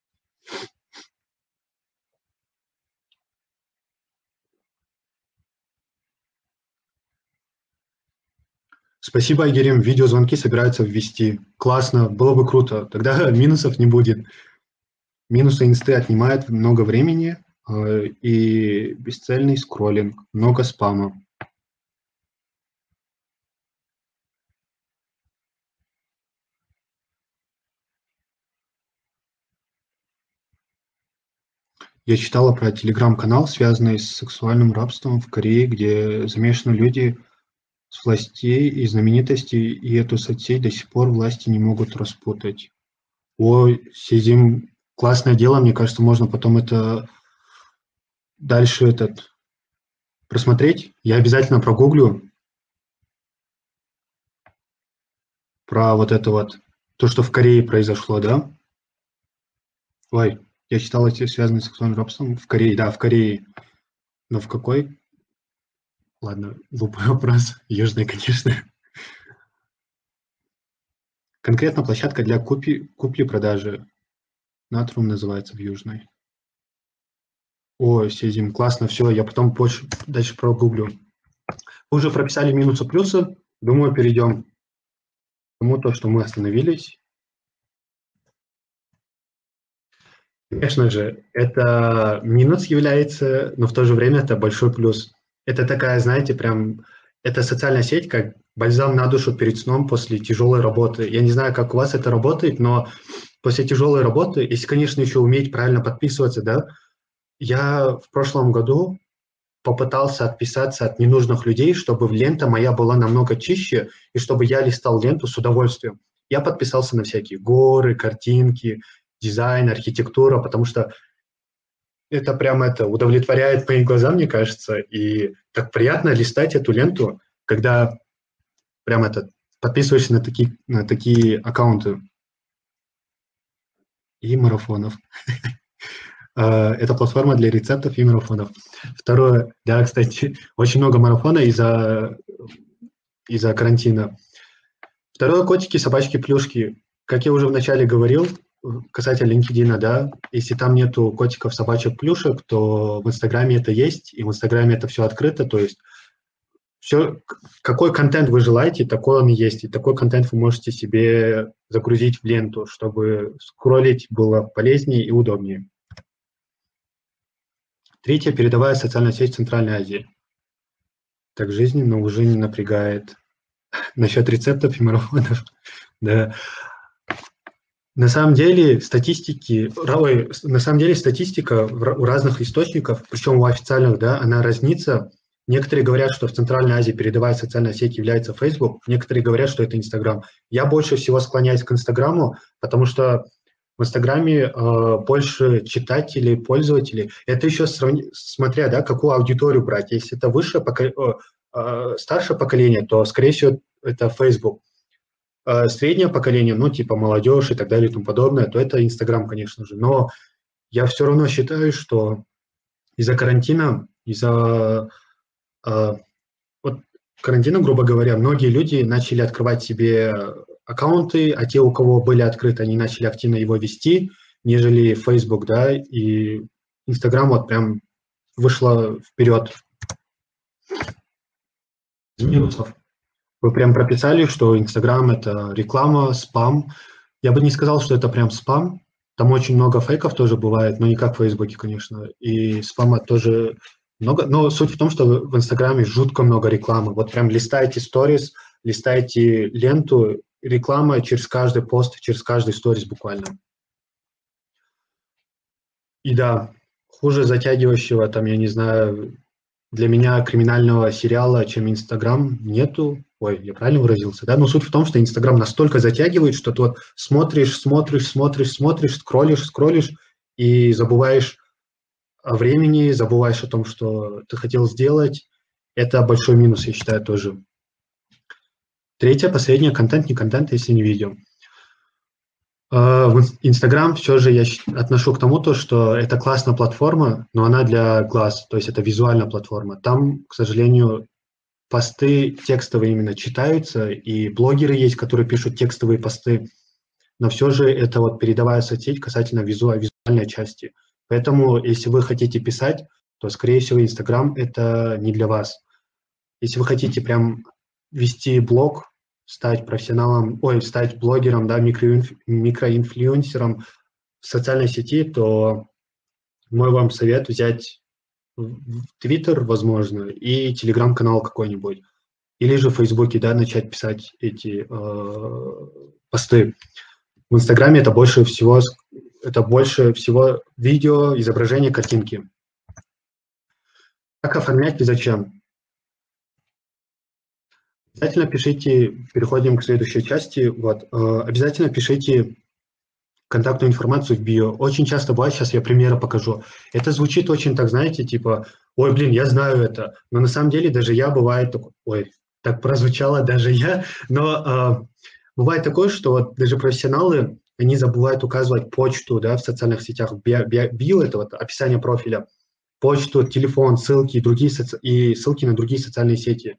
Спасибо, Айгерим. Видеозвонки собираются ввести. Классно, было бы круто. Тогда минусов не будет. Минусы инсты отнимают много времени и бесцельный скроллинг, много спама. Я читала про телеграм-канал, связанный с сексуальным рабством в Корее, где замешаны люди с властей и знаменитостей, и эту соцсеть до сих пор власти не могут распутать. Ой, Сизим, классное дело, мне кажется, можно потом это дальше просмотреть. Я обязательно прогуглю про вот это вот, то, что в Корее произошло, да? Ой, я читал эти связанные с сексуальным рабством в Корее, да, в Корее. Но в какой? Ладно, глупый вопрос, южный, конечно. Конкретно площадка для купли-продажи. Натрум называется в Южной. Ой, Сизим, классно, все, я потом дальше прогуглю. Мы уже прописали минусы, плюсы. Думаю, перейдем к тому, то, что мы остановились. Конечно же, это минус является, но в то же время это большой плюс. Это такая, знаете, прям, это социальная сеть, как бальзам на душу перед сном после тяжелой работы. Я не знаю, как у вас это работает, но после тяжелой работы, если, конечно, еще уметь правильно подписываться, да, я в прошлом году попытался отписаться от ненужных людей, чтобы лента моя была намного чище, и чтобы я листал ленту с удовольствием. Я подписался на всякие горы, картинки, дизайн, архитектура, потому что это прям удовлетворяет мои глаза, мне кажется, и так приятно листать эту ленту, когда прям подписываешься на такие аккаунты и марафонов. Это платформа для рецептов и марафонов. Второе, да, кстати, очень много марафона из-за карантина. Второе, котики, собачки, плюшки. Как я уже вначале говорил, касательно LinkedIn, да, если там нету котиков, собачек, плюшек, то в Инстаграме это есть, и в Инстаграме это все открыто, то есть все, какой контент вы желаете, такой он и есть, и такой контент вы можете себе загрузить в ленту, чтобы скроллить было полезнее и удобнее. Третья, передовая социальная сеть Центральной Азии. Так жизненно уже не напрягает. Насчет рецептов и марафонов, да. На самом деле статистика у разных источников, причем у официальных, да, она разнится. Некоторые говорят, что в Центральной Азии передовая социальная сеть является Facebook, некоторые говорят, что это Instagram. Я больше всего склоняюсь к Инстаграму, потому что в Инстаграме больше читателей, пользователей. Это еще смотря, да, какую аудиторию брать. Если это старшее поколение, то, скорее всего, это Facebook. Среднее поколение, ну, типа молодежь и так далее и тому подобное, то это Инстаграм, конечно же. Но я все равно считаю, что из-за карантина, э, вот карантина, грубо говоря, многие люди начали открывать себе аккаунты, а те, у кого были открыты, они начали активно его вести, нежели Facebook, да, и Инстаграм вот прям вышла вперед из минусов. Вы прям прописали, что Инстаграм – это реклама, спам. Я бы не сказал, что это прям спам. Там очень много фейков тоже бывает, но не как в Фейсбуке, конечно. И спама тоже много. Но суть в том, что в Инстаграме жутко много рекламы. Вот прям листайте сторис, листайте ленту, реклама через каждый пост, через каждый сторис буквально. И да, хуже затягивающего, там, я не знаю, для меня криминального сериала, чем Инстаграм, нету. Ой, я правильно выразился, да? Но суть в том, что Инстаграм настолько затягивает, что ты вот смотришь, скроллишь, и забываешь о времени, забываешь о том, что ты хотел сделать. Это большой минус, я считаю, тоже. Третье, последнее, контент, не контент, если не видео. В Инстаграм все же я отношу к тому, что это классная платформа, но она для глаз, то есть это визуальная платформа. Там, к сожалению, посты текстовые именно читаются, и блогеры есть, которые пишут текстовые посты, но все же это вот передовая соцсеть касательно визуальной части. Поэтому, если вы хотите писать, то, скорее всего, Инстаграм – это не для вас. Если вы хотите прям вести блог, стать профессионалом, стать блогером, да, микроинфлюенсером в социальной сети, то мой вам совет взять Твиттер, возможно, и Телеграм-канал какой-нибудь. Или же в Фейсбуке, да, начать писать эти посты. В Инстаграме это больше всего видео, изображение, картинки. Как оформлять и зачем? Обязательно пишите, переходим к следующей части. Вот, обязательно пишите контактную информацию в био. Очень часто бывает, сейчас я примеры покажу. Это звучит очень так, знаете, типа, ой, блин, я знаю это. Но на самом деле даже я бывает такой, ой, так прозвучало даже я. Но бывает такое, что вот даже профессионалы, они забывают указывать почту, да, в социальных сетях. Био – это вот описание профиля. Почту, телефон, ссылки и ссылки на другие социальные сети.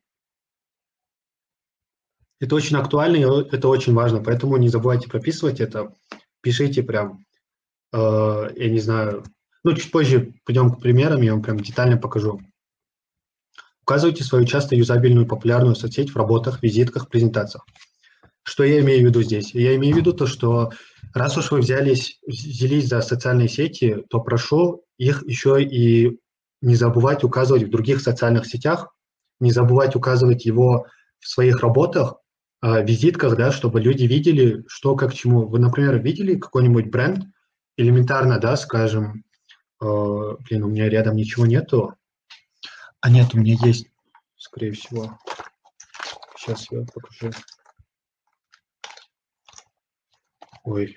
Это очень актуально, и это очень важно, поэтому не забывайте прописывать это. Пишите прям, я не знаю, ну, чуть позже пойдем к примерам, я вам прям детально покажу. Указывайте свою часто юзабельную популярную соцсеть в работах, визитках, презентациях. Что я имею в виду здесь? Я имею в виду то, что раз уж вы взялись за социальные сети, то прошу их еще и не забывать указывать в других социальных сетях, не забывать указывать его в своих работах, визитках, да, чтобы люди видели, что как к чему. Вы, например, видели какой-нибудь бренд, элементарно, да, скажем, блин, у меня рядом ничего нету. А нет, у меня есть, скорее всего. Сейчас я покажу. Ой.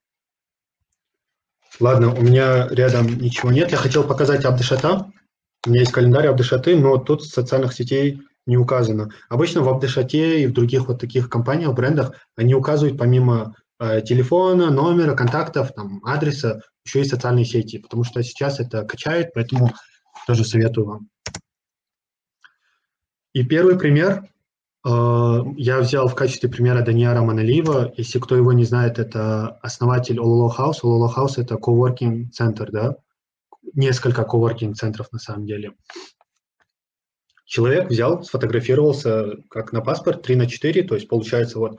Ладно, у меня рядом ничего нет. Я хотел показать Абдешата. У меня есть календарь Абдешаты, но тут социальных сетей не указано. Обычно в Абдешате и в других вот таких компаниях, брендах, они указывают помимо телефона, номера, контактов, там, адреса, еще и социальные сети, потому что сейчас это качает, поэтому тоже советую вам. И первый пример я взял в качестве примера Данияра Маналиева. Если кто его не знает, это основатель Ololo House. Ololo House – это coworking центр, да? Несколько coworking центров на самом деле. Человек взял, сфотографировался как на паспорт 3×4, то есть получается вот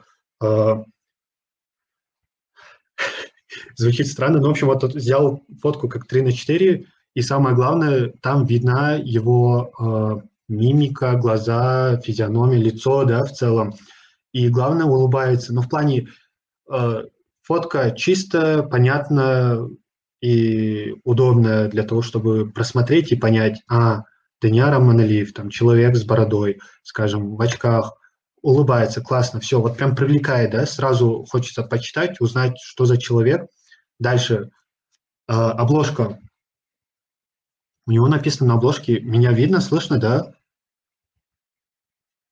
звучит странно, но в общем вот взял фотку как 3×4, и самое главное, там видна его мимика, глаза, физиономия, лицо, да, в целом. И главное, улыбается. Но в плане фотка чистая, понятная и удобная для того, чтобы просмотреть и понять, Данияр Маналиев, там, человек с бородой, скажем, в очках, улыбается, классно, все, вот прям привлекает, да, сразу хочется почитать, узнать, что за человек. Дальше, обложка. У него написано на обложке, меня видно, слышно, да?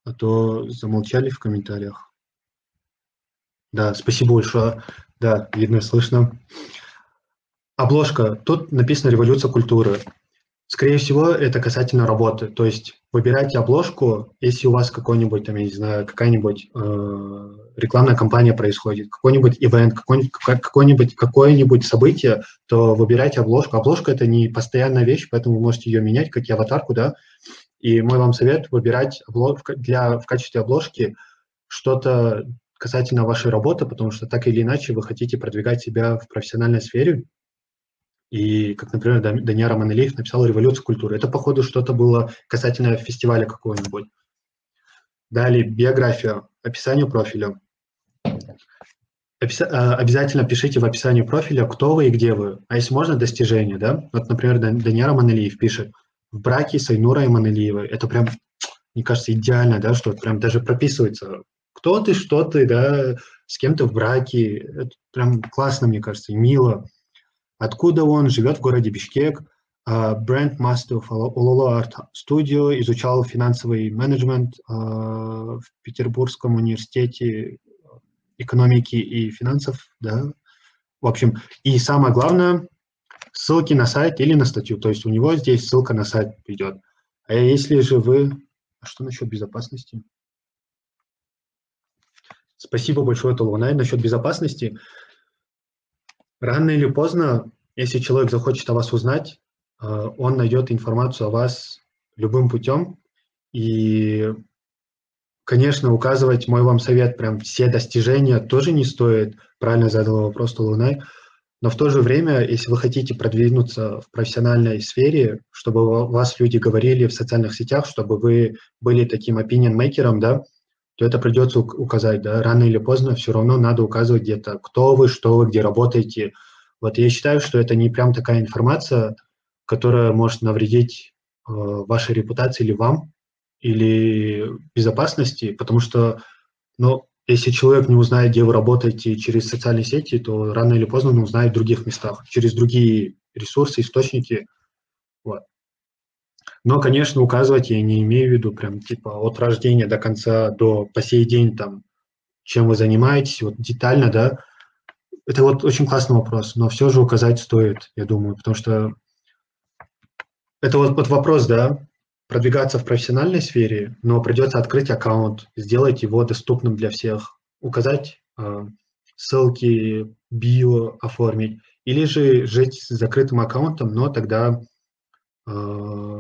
а то замолчали в комментариях. Да, спасибо большое. Да, видно, слышно. Обложка. Тут написано «Революция культуры». Скорее всего, это касательно работы. То есть выбирайте обложку, если у вас какой-нибудь, там, я не знаю, какая-нибудь рекламная кампания происходит, какой-нибудь ивент, какое-нибудь событие, то выбирайте обложку. Обложка – это не постоянная вещь, поэтому вы можете ее менять, как и аватарку, да. И мой вам совет – выбирать в качестве обложки что-то касательно вашей работы, потому что так или иначе вы хотите продвигать себя в профессиональной сфере. И, как, например, Даниил Романелиев написал «Революцию культуры». Это, походу, что-то было касательно фестиваля какого-нибудь. Далее, биография, описание профиля. Обязательно пишите в описании профиля, кто вы и где вы. А если можно, достижения, да? Вот, например, Даниил Романелиев пишет «В браке с Айнурой Романелиевой». Это прям, мне кажется, идеально, да, что прям даже прописывается, кто ты, что ты, да, с кем ты в браке. Это прям классно, мне кажется, и мило. Откуда он? Живет в городе Бишкек. Бренд Master of Ololo Art Studio, изучал финансовый менеджмент в Петербургском университете экономики и финансов, да. В общем, и самое главное, ссылки на сайт или на статью. То есть у него здесь ссылка на сайт идет. А если же вы... А что насчет безопасности? Спасибо большое, Толунай. Насчет безопасности. Рано или поздно, если человек захочет о вас узнать, он найдет информацию о вас любым путем. И, конечно, указывать мой вам совет, прям все достижения тоже не стоит. Правильно задал вопрос Толунай. Но в то же время, если вы хотите продвинуться в профессиональной сфере, чтобы о вас люди говорили в социальных сетях, чтобы вы были таким opinion-мейкером, да, то это придется указать, да, рано или поздно все равно надо указывать где-то, кто вы, что вы, где работаете. Вот я считаю, что это не прям такая информация, которая может навредить вашей репутации или вам, или безопасности, потому что, ну, если человек не узнает, где вы работаете через социальные сети, то рано или поздно он узнает в других местах, через другие ресурсы, источники. Вот. Но, конечно, указывать я не имею в виду прям типа от рождения до конца, до по сей день, там, чем вы занимаетесь, вот детально, да. Это вот очень классный вопрос, но все же указать стоит, я думаю, потому что это вот вопрос, да, продвигаться в профессиональной сфере, но придется открыть аккаунт, сделать его доступным для всех, указать ссылки, био оформить, или же жить с закрытым аккаунтом, но тогда э,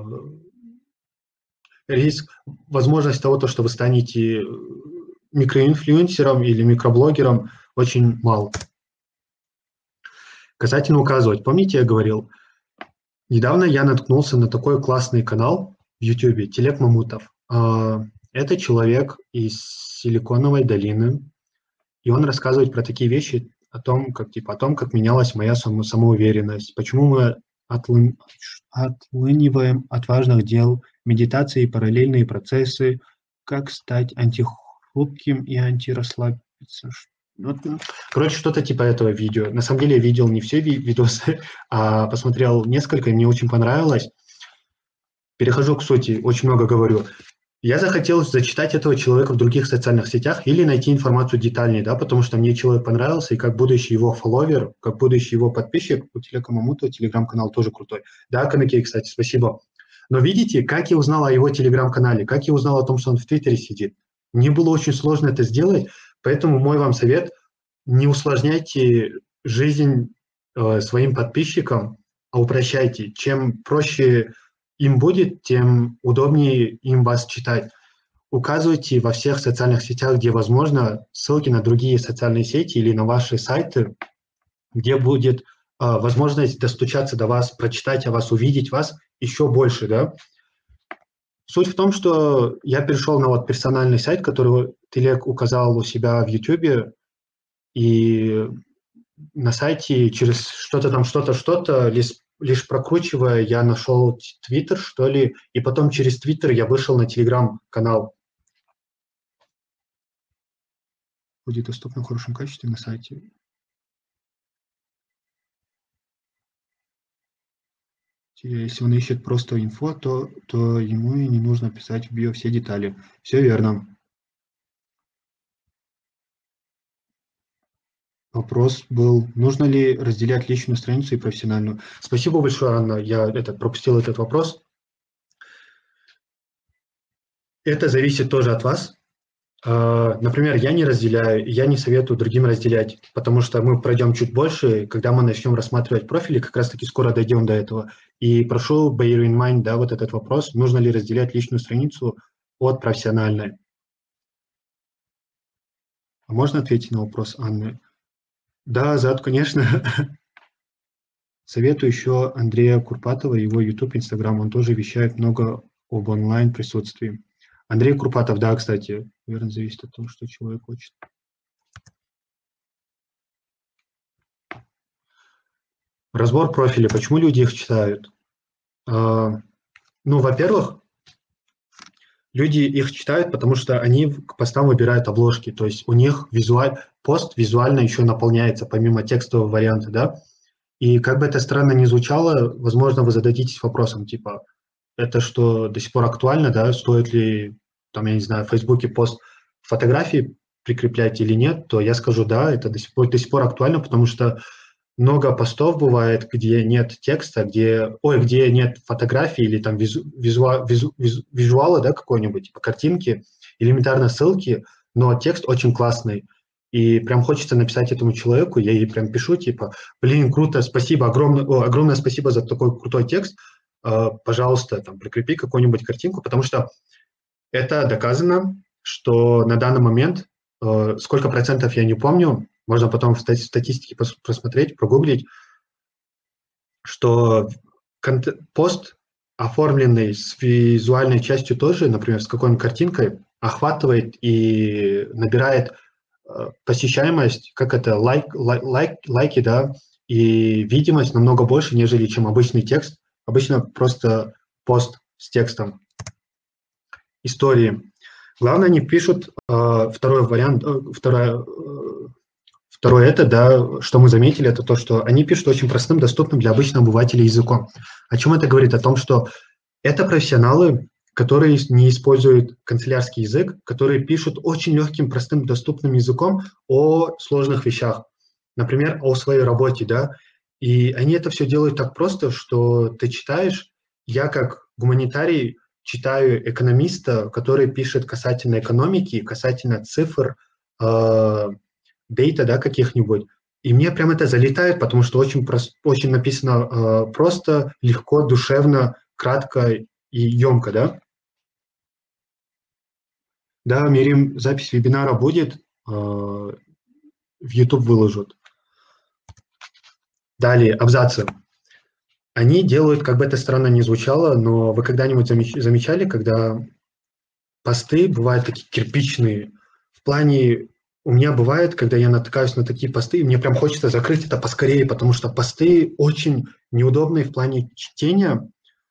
риск, возможность того, то, что вы станете микроинфлюенсером или микроблогером, очень мал. Касательно указывать, помните, я говорил, недавно я наткнулся на такой классный канал в YouTube, Телек Мамутов. Это человек из Силиконовой долины, и он рассказывает про такие вещи, о том, как менялась моя самоуверенность, почему мы отлыниваем от важных дел, медитации, параллельные процессы, как стать антихрупким и антирасслабиться. Короче, что-то типа этого видео. На самом деле я видел не все видосы, а посмотрел несколько, и мне очень понравилось. Перехожу к сути, очень много говорю. Я захотел зачитать этого человека в других социальных сетях или найти информацию детальнее, да, потому что мне человек понравился, и как будущий его фолловер, как будущий его подписчик, у Телека Мамутова телеграм-канал тоже крутой. Да, Канакей, кстати, спасибо. Но видите, как я узнал о его телеграм-канале, как я узнал о том, что он в Твиттере сидит. Мне было очень сложно это сделать, поэтому мой вам совет – не усложняйте жизнь своим подписчикам, а упрощайте. Чем проще им будет, тем удобнее им вас читать. Указывайте во всех социальных сетях, где возможно, ссылки на другие социальные сети или на ваши сайты, где будет возможность достучаться до вас, прочитать о вас, увидеть вас еще больше, да. Суть в том, что я перешел на вот персональный сайт, который Телек указал у себя в YouTube, и на сайте через что-то там, что-то, лишь прокручивая, я нашел Твиттер, что ли, и потом через Твиттер я вышел на Телеграм-канал. Будет доступно в хорошем качестве на сайте. если он ищет просто инфо, то ему и не нужно писать в био все детали. Все верно. Вопрос был, нужно ли разделять личную страницу и профессиональную? Спасибо большое, Анна. Я пропустил этот вопрос. Это зависит тоже от вас. Например, я не разделяю, я не советую другим разделять, потому что мы пройдем чуть больше, когда мы начнем рассматривать профили, как раз-таки скоро дойдем до этого. И прошу bear in mind, да, вот этот вопрос, нужно ли разделять личную страницу от профессиональной. А можно ответить на вопрос Анны? Да, Зад, конечно. Советую еще Андрея Курпатова, его YouTube, Instagram, он тоже вещает много об онлайн-присутствии. Андрей Курпатов, да, кстати, наверное, зависит от того, что человек хочет. Разбор профиля. Почему люди их читают? Ну, во-первых, люди их читают, потому что они к постам выбирают обложки, то есть у них пост визуально еще наполняется, помимо текстового варианта, да? И как бы это странно ни звучало, возможно, вы зададитесь вопросом, типа, это что, до сих пор актуально, да? Стоит ли, там, я не знаю, в Фейсбуке пост фотографии прикреплять или нет, то я скажу, да, это до сих пор актуально, потому что много постов бывает, где нет текста, где нет фотографии или там визуала, да, какой-нибудь, типа картинки, элементарно ссылки, но текст очень классный. И прям хочется написать этому человеку, я ей прям пишу, типа, блин, круто, спасибо, огромное спасибо за такой крутой текст, пожалуйста, там, прикрепи какую-нибудь картинку, потому что это доказано, что на данный момент, сколько процентов я не помню, можно потом в статистике просмотреть, прогуглить, что пост, оформленный с визуальной частью тоже, например, с какой-нибудь картинкой, охватывает и набирает посещаемость, лайки, да, и видимость намного больше, нежели чем обычный текст. Обычно просто пост с текстом. Истории. Главное, они пишут второй вариант, Второе это, да, что мы заметили, это то, что они пишут очень простым, доступным для обычного обывателя языком. О чем это говорит? О том, что это профессионалы, которые не используют канцелярский язык, которые пишут очень легким, простым, доступным языком о сложных вещах. Например, о своей работе, да. И они это все делают так просто, что ты читаешь, я как гуманитарий читаю экономиста, который пишет касательно экономики, касательно цифр, дейта, да, каких-нибудь. И мне прям это залетает, потому что очень написано просто, легко, душевно, кратко и емко, да. Да, Мирим, запись вебинара будет, в YouTube выложат. Далее, абзацы. Они делают, как бы это странно ни звучало, но вы когда-нибудь замечали, когда посты бывают такие кирпичные, в плане... У меня бывает, когда я натыкаюсь на такие посты, и мне прям хочется закрыть это поскорее, потому что посты очень неудобные в плане чтения,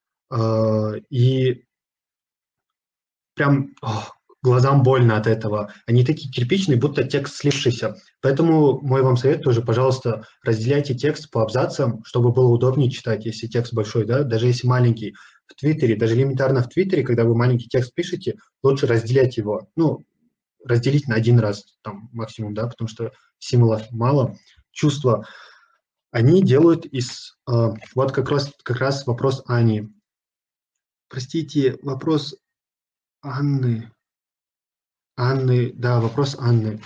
и прям глазам больно от этого. Они такие кирпичные, будто текст слипшийся. Поэтому мой вам совет тоже, пожалуйста, разделяйте текст по абзацам, чтобы было удобнее читать, если текст большой, да, даже если маленький. В Твиттере, даже элементарно в Твиттере, когда вы маленький текст пишете, лучше разделять его. Ну, разделить на один раз, там, максимум, да, потому что символов мало. Чувства. Они делают из... вот как раз вопрос Ани. Простите, вопрос Анны. Да, вопрос Анны.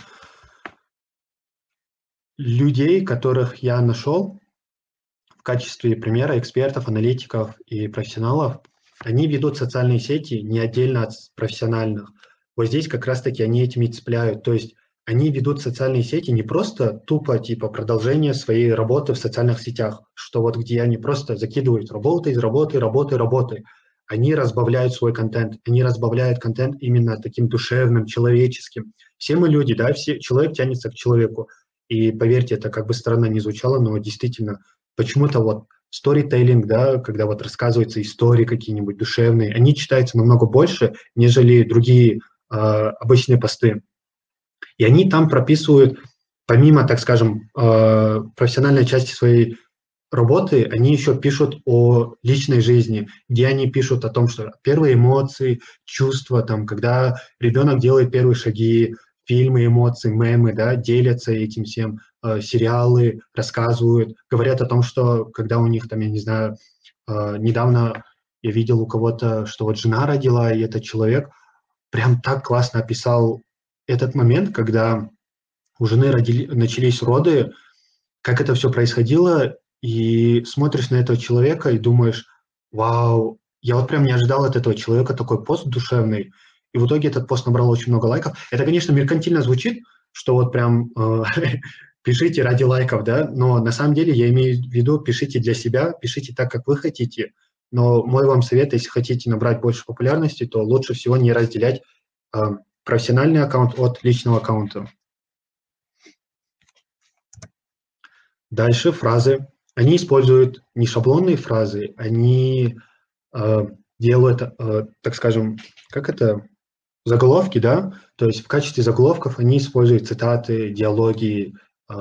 Людей, которых я нашел в качестве примера, экспертов, аналитиков и профессионалов, они ведут социальные сети не отдельно от профессиональных. Вот здесь как раз-таки они этими цепляют. То есть они ведут социальные сети не просто тупо типа продолжение своей работы в социальных сетях, что вот где они просто закидывают работы из работы. Они разбавляют свой контент. Они разбавляют контент именно таким душевным, человеческим. Все мы люди, да, человек тянется к человеку. И поверьте, это как бы странно ни звучало, но действительно, почему-то вот сторителлинг, да, когда вот рассказываются истории какие-нибудь душевные, они читаются намного больше, нежели другие обычные посты. И они там прописывают, помимо, так скажем, профессиональной части своей роботы, они еще пишут о личной жизни, где они пишут о том, что первые эмоции, чувства, там, когда ребенок делает первые шаги, фильмы, эмоции, мемы, да, делятся этим всем, сериалы рассказывают, говорят о том, что когда у них там, я не знаю, недавно я видел у кого-то, что вот жена родила, и этот человек прям так классно описал этот момент, когда у жены начались роды, как это все происходило, и смотришь на этого человека и думаешь, вау, я вот прям не ожидал от этого человека такой пост душевный, и в итоге этот пост набрал очень много лайков. Это, конечно, меркантильно звучит, что вот прям пишите ради лайков, да, но на самом деле я имею в виду, пишите для себя, пишите так, как вы хотите, но мой вам совет, если хотите набрать больше популярности, то лучше всего не разделять э, профессиональный аккаунт от личного аккаунта. Дальше фразы. Они используют не шаблонные фразы, они делают, так скажем, как это, заголовки, да, то есть в качестве заголовков они используют цитаты, диалоги,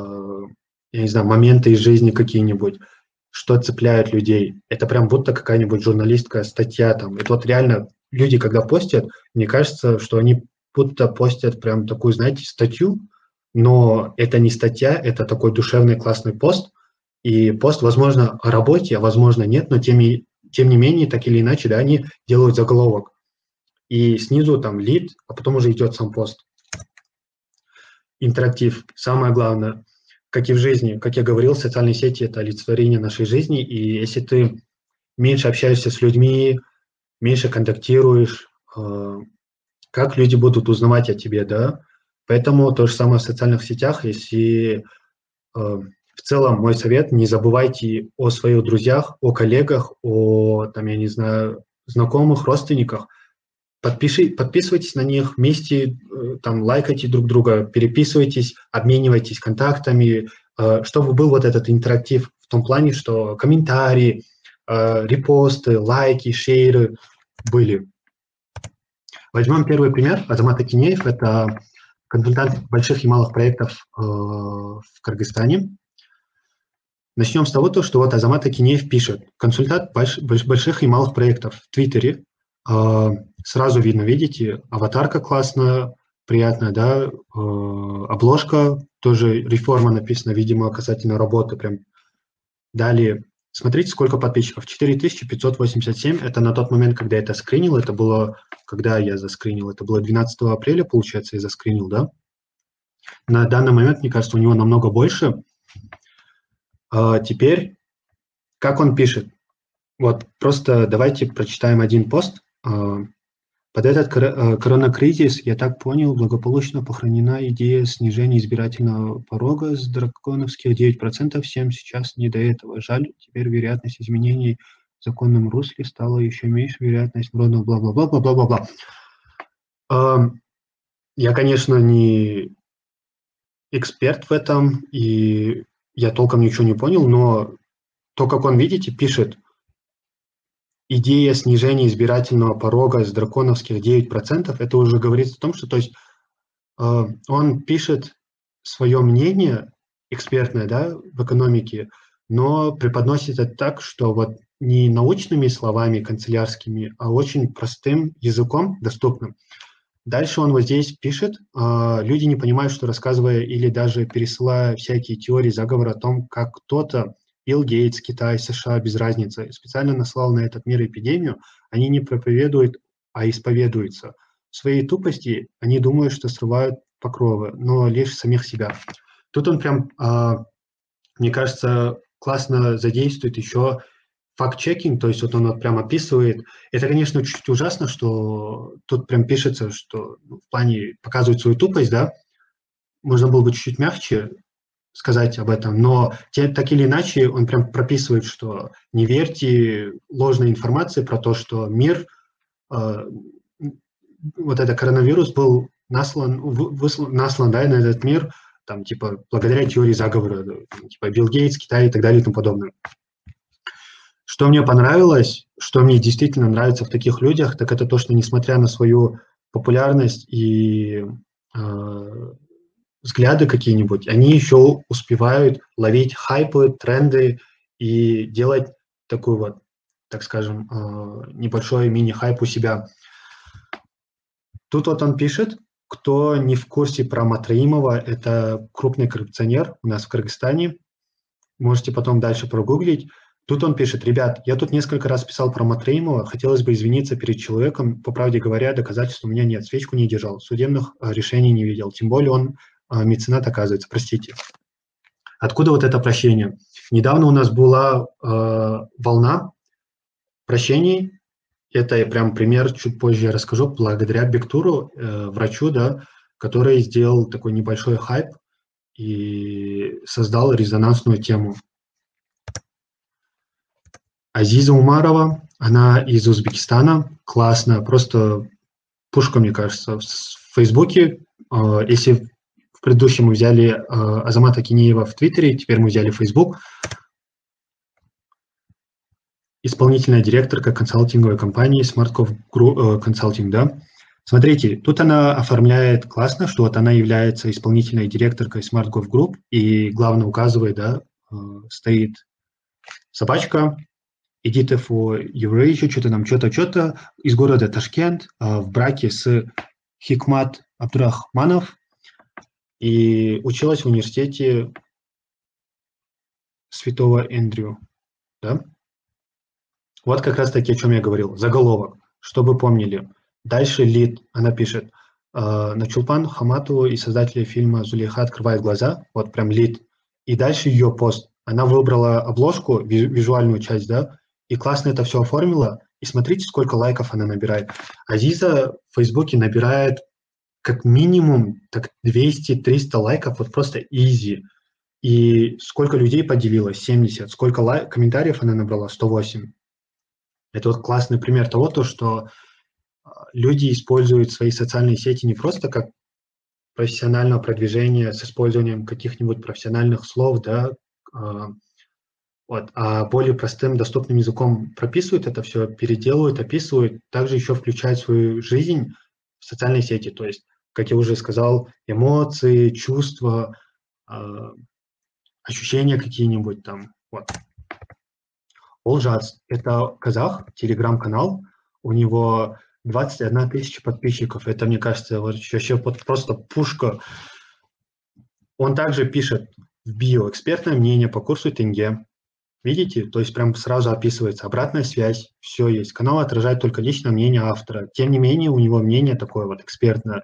я не знаю, моменты из жизни какие-нибудь, что цепляет людей. Это прям будто какая-нибудь журналистская статья там. Это вот реально люди, когда постят, мне кажется, что они будто постят прям такую, знаете, статью, но это не статья, это такой душевный классный пост, и пост, возможно, о работе, а возможно, нет, но тем не менее, так или иначе, да, они делают заголовок. И снизу там лид, а потом уже идет сам пост. Интерактив. Самое главное, как и в жизни, как я говорил, социальные сети – это олицетворение нашей жизни, и если ты меньше общаешься с людьми, меньше контактируешь, как люди будут узнавать о тебе, да? Поэтому то же самое в социальных сетях, если в целом мой совет – не забывайте о своих друзьях, о коллегах, о, там, я не знаю, знакомых, родственниках. Подписывайтесь на них, вместе там лайкайте друг друга, переписывайтесь, обменивайтесь контактами, чтобы был вот этот интерактив в том плане, что комментарии, репосты, лайки, шейры были. Возьмем первый пример. Азамат Акинеев – это консультант больших и малых проектов в Кыргызстане. Начнем с того, что вот Азамат Акинеев пишет. Консультант больших и малых проектов в Твиттере. Сразу видно, видите, аватарка классная, приятная, да, обложка, тоже реформа написана, видимо, касательно работы прям. Далее, смотрите, сколько подписчиков, 4587, это на тот момент, когда я это скринил, это было, когда я заскринил, это было 12 апреля, получается, я заскринил, да. На данный момент, мне кажется, у него намного больше. Теперь, как он пишет? Вот, просто давайте прочитаем один пост. Под этот коронакризис, я так понял, благополучно похоронена идея снижения избирательного порога с драконовских 9%. Всем сейчас не до этого. Жаль, теперь вероятность изменений в законном русле стала еще меньше, вероятность народного бла-бла-бла-бла-бла-бла-бла. Я, конечно, не эксперт в этом, и я толком ничего не понял, но то, как он, видите, пишет, идея снижения избирательного порога с драконовских 9%, это уже говорит о том, что, то есть, он пишет свое мнение экспертное, да, в экономике, но преподносит это так, что вот не научными словами канцелярскими, а очень простым языком, доступным. Дальше он вот здесь пишет, люди не понимают, что рассказывая или даже пересылая всякие теории заговора о том, как кто-то, Билл Гейтс, Китай, США, без разницы, специально наслал на этот мир эпидемию, они не проповедуют, а исповедуются. В своей тупости они думают, что срывают покровы, но лишь самих себя. Тут он прям, мне кажется, классно задействует еще факт-чекинг, то есть вот он вот прям описывает. Это, конечно, чуть ужасно, что тут прям пишется, что в плане показывает свою тупость, да, можно было бы чуть-чуть мягче сказать об этом, но так или иначе он прям прописывает, что не верьте ложной информации про то, что мир, вот это коронавирус был наслан, да, на этот мир, там, типа, благодаря теории заговора, типа, Билл Гейтс, Китай и так далее и тому подобное. Что мне понравилось, что мне действительно нравится в таких людях, так это то, что несмотря на свою популярность и взгляды какие-нибудь, они еще успевают ловить хайпы, тренды и делать такую вот, так скажем, небольшой мини-хайп у себя. Тут вот он пишет, кто не в курсе про Матраимова, это крупный коррупционер у нас в Кыргызстане. Можете потом дальше прогуглить. Тут он пишет: ребят, я тут несколько раз писал про Матраимова, хотелось бы извиниться перед человеком, по правде говоря, доказательств у меня нет, свечку не держал, судебных решений не видел, тем более он меценат оказывается, простите. Откуда вот это прощение? Недавно у нас была волна прощений, это прям пример, чуть позже я расскажу, благодаря Бектуру, врачу, да, который сделал такой небольшой хайп и создал резонансную тему. Азиза Умарова, она из Узбекистана, классная, просто пушка, мне кажется. В Фейсбуке, если в предыдущем мы взяли Азамата Кинеева в Твиттере, теперь мы взяли Фейсбук, исполнительная директорка консалтинговой компании SmartCov Consulting, да. Смотрите, тут она оформляет классно, что вот она является исполнительной директоркой SmartGov Group, и главное указывает, да, стоит собачка, Edita for Eurasia, что-то там, что-то из города Ташкент, в браке с Хикмат Абдурахманов, и училась в университете Святого Эндрю, да. Вот как раз-таки, о чем я говорил. Заголовок, чтобы помнили. Дальше лид, она пишет: Начулпан Хаматову и создателя фильма «Зулейха открывает глаза». Вот прям лид. И дальше ее пост. Она выбрала обложку, визуальную часть, да, и классно это все оформила. И смотрите, сколько лайков она набирает. Азиза в Фейсбуке набирает как минимум так 200-300 лайков, вот просто изи. И сколько людей поделилось? 70. Сколько комментариев она набрала? 108. Это вот классный пример того, то, что люди используют свои социальные сети не просто как профессиональное продвижение с использованием каких-нибудь профессиональных слов, да, вот, а более простым, доступным языком прописывают это все, переделывают, описывают, также еще включают свою жизнь в социальные сети, то есть, как я уже сказал, эмоции, чувства, ощущения какие-нибудь там, вот. Олжас – это казах, телеграм-канал, у него 21 тысяча подписчиков, это, мне кажется, вообще просто пушка. Он также пишет в био: экспертное мнение по курсу тенге. Видите? То есть прям сразу описывается обратная связь, все есть. Канал отражает только личное мнение автора. Тем не менее, у него мнение такое вот экспертное.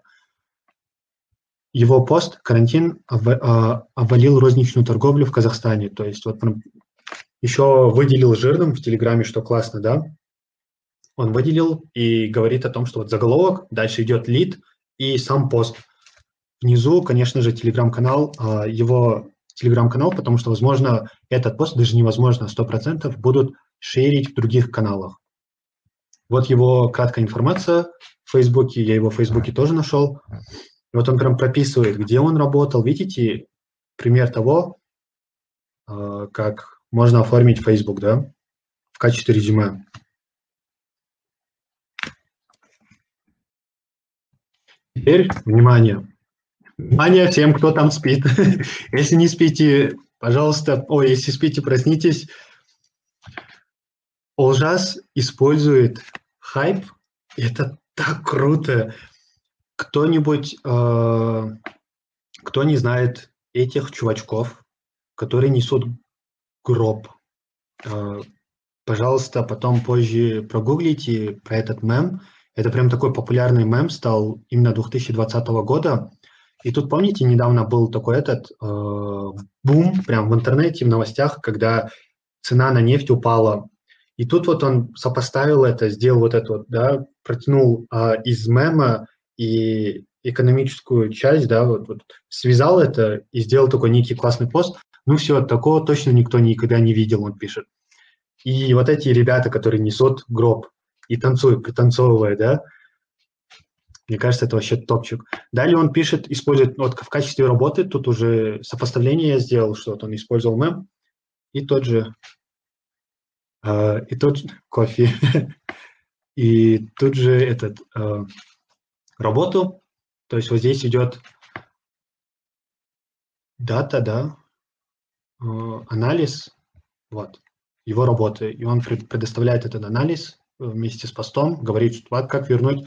Его пост: карантин обвалил розничную торговлю в Казахстане. То есть вот еще выделил жирным в Телеграме, что классно, да? Он выделил и говорит о том, что вот заголовок, дальше идет лид и сам пост. Внизу, конечно же, телеграм-канал, его телеграм-канал, потому что, возможно, этот пост, даже невозможно, 100% будут шерить в других каналах. Вот его краткая информация в Фейсбуке, я его в Фейсбуке тоже нашел. И вот он прям прописывает, где он работал. Видите, пример того, как можно оформить Facebook, да, в качестве резюме. Теперь, внимание. Внимание всем, кто там спит. Если не спите, пожалуйста, если спите, проснитесь. Олжас использует хайп. Это так круто. Кто-нибудь, кто не знает этих чувачков, которые несут гроб, пожалуйста, потом позже прогуглите про этот мем. Это прям такой популярный мем стал именно 2020 года. И тут, помните, недавно был такой бум прям в интернете, в новостях, когда цена на нефть упала. И тут вот он сопоставил это, сделал вот это вот, да, протянул из мема и экономическую часть, да, вот связал это и сделал такой некий классный пост. Ну все, такого точно никто никогда не видел, он пишет. И вот эти ребята, которые несут гроб и танцуют, пританцовывая, да, мне кажется, это вообще топчик. Далее он пишет, использует, вот в качестве работы, тут уже сопоставление я сделал, что вот он использовал мем, и тот же кофе, и тут же работу, то есть вот здесь идет дата, да, анализ, вот. его работы, и он предоставляет этот анализ вместе с постом, говорит, что вот как вернуть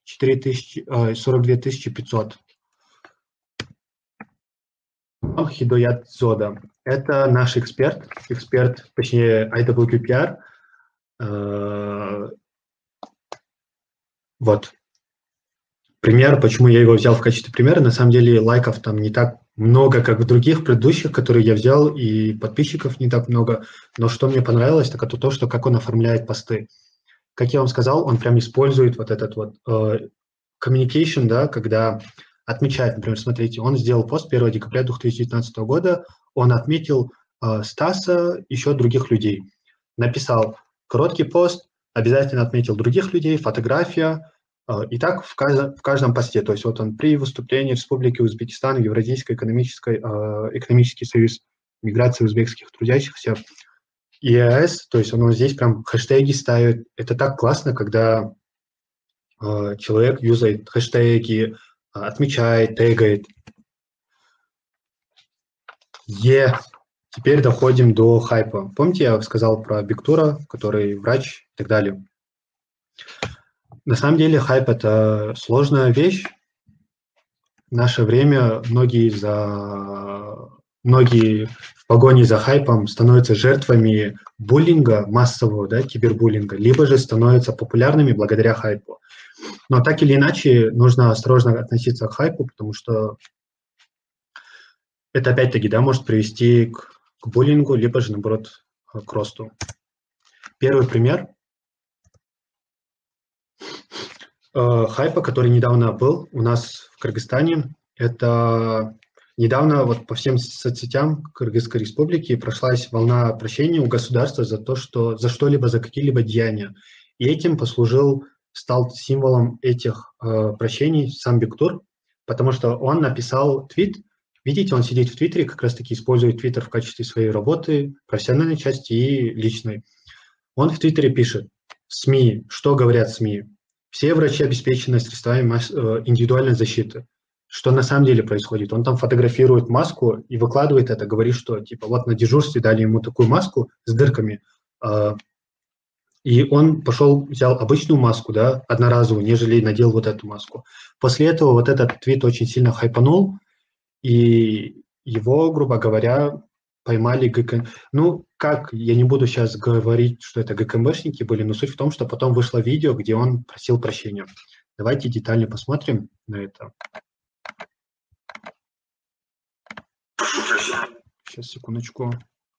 42 500. Хидоят Зода. Это наш эксперт, точнее IWQPR. Вот. Пример, почему я его взял в качестве примера. На самом деле лайков там не так много, как в других предыдущих, которые я взял, и подписчиков не так много. Но что мне понравилось, так это то, что как он оформляет посты. Как я вам сказал, он прям использует вот этот вот communication, да, когда отмечает, например, смотрите, он сделал пост 1 декабря 2019 года, он отметил Стаса, еще других людей. Написал короткий пост, обязательно отметил других людей, фотография, и так в каждом посте. То есть вот он при выступлении в Республике Узбекистан, Евразийский экономический союз миграции узбекских трудящихся, ЕАЭС, то есть он здесь прям хэштеги ставит. Это так классно, когда человек юзает хэштеги, отмечает, тегает. Теперь доходим до хайпа. Помните, я сказал про Биктура, который врач и так далее. На самом деле хайп – это сложная вещь. В наше время многие в погоне за хайпом становятся жертвами буллинга массового, да, кибербуллинга, либо же становятся популярными благодаря хайпу. Но так или иначе нужно осторожно относиться к хайпу, потому что это опять-таки, да, может привести к буллингу, либо же, наоборот, к росту. Первый пример хайпа, который недавно был у нас в Кыргызстане, это недавно вот по всем соцсетям Кыргызской республики прошлась волна прощения у государства за то, что за что-либо, за какие-либо деяния. И этим стал символом этих прощений сам Биктур, потому что он написал твит. Видите, он сидит в Твиттере, как раз-таки использует Твиттер в качестве своей работы, профессиональной части и личной. Он в Твиттере пишет: СМИ, что говорят СМИ? Все врачи обеспечены средствами индивидуальной защиты. Что на самом деле происходит? Он там фотографирует маску и выкладывает это, говорит, что типа вот на дежурстве дали ему такую маску с дырками, и он взял обычную маску, да, одноразовую, нежели надел вот эту маску. После этого вот этот твит очень сильно хайпанул, и его, грубо говоря, поймали ГК. Ну, как, я не буду сейчас говорить, что это ГКМБшники были, но суть в том, что потом вышло видео, где он просил прощения. Давайте детально посмотрим на это. Сейчас, секундочку.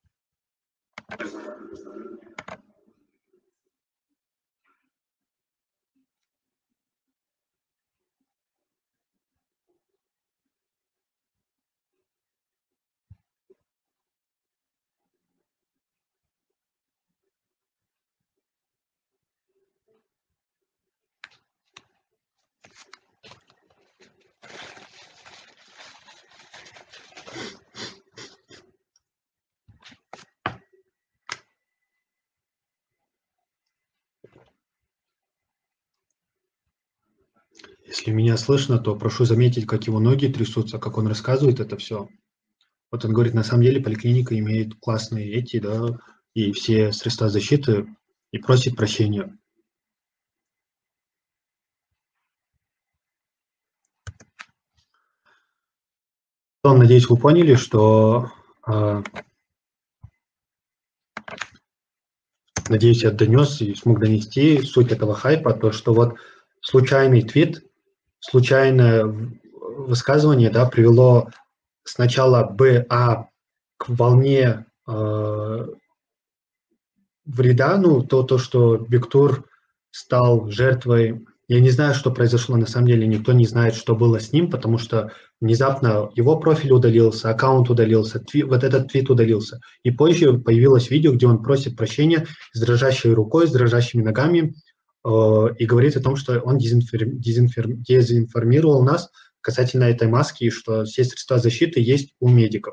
Если меня слышно, то прошу заметить, как его ноги трясутся, как он рассказывает это все. Вот он говорит, на самом деле поликлиника имеет классные да, и все средства защиты, и просит прощения. Надеюсь, вы поняли, что... Надеюсь, я донес и смог донести суть этого хайпа, то, что вот случайный твит, случайное высказывание, да, привело сначала к волне вреда, ну, то, что Биктур стал жертвой. Я не знаю, что произошло, на самом деле никто не знает, что было с ним, потому что внезапно его профиль удалился, аккаунт удалился, вот этот твит удалился. И позже появилось видео, где он просит прощения с дрожащей рукой, с дрожащими ногами и говорит о том, что он дезинформировал нас касательно этой маски, и что все средства защиты есть у медиков.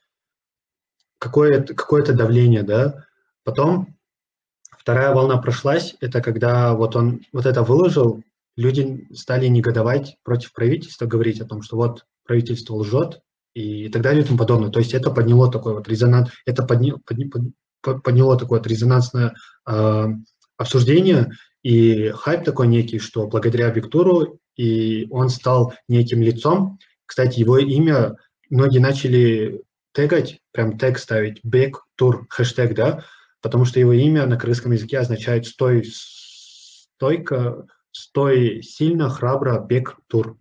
Какое-то давление, да. Потом вторая волна прошлась, это когда вот он вот это выложил, люди стали негодовать против правительства, говорить о том, что вот правительство лжет и так далее и тому подобное. То есть это подняло такой вот резонанс, это подняло такое вот резонансное обсуждение и хайп такой некий, что благодаря Виктору и он стал неким лицом. Кстати, его имя многие начали тегать, прям тег ставить, Бек-тур, хэштег, да, потому что его имя на кыргызском языке означает «стой стойко», «стой сильно, храбро, Бек-тур».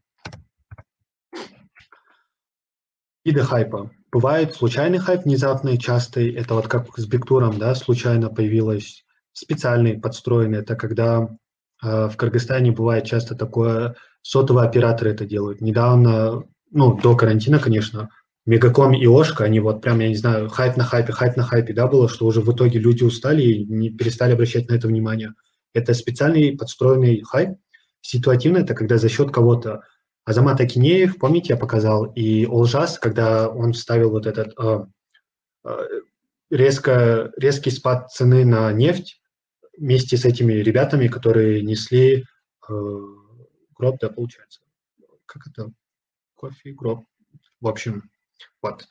Виды хайпа. Бывает случайный хайп, внезапный, частый. Это вот как с Бектуром, да, случайно появилось. Специальный, подстроенный. Это когда в Кыргызстане бывает часто такое, сотовые операторы это делают. Недавно, ну, до карантина, конечно, Мегаком и Ошка, они вот прям, я не знаю, хайп на хайпе, да, было, что уже в итоге люди устали и не перестали обращать на это внимание. Это специальный подстроенный хайп. Ситуативно это когда за счет кого-то. Азамат Акинеев, помните, я показал, и Олжас, когда он вставил вот этот резкий спад цены на нефть вместе с этими ребятами, которые несли гроб, да, получается. Как это? Кофе, гроб. В общем, вот.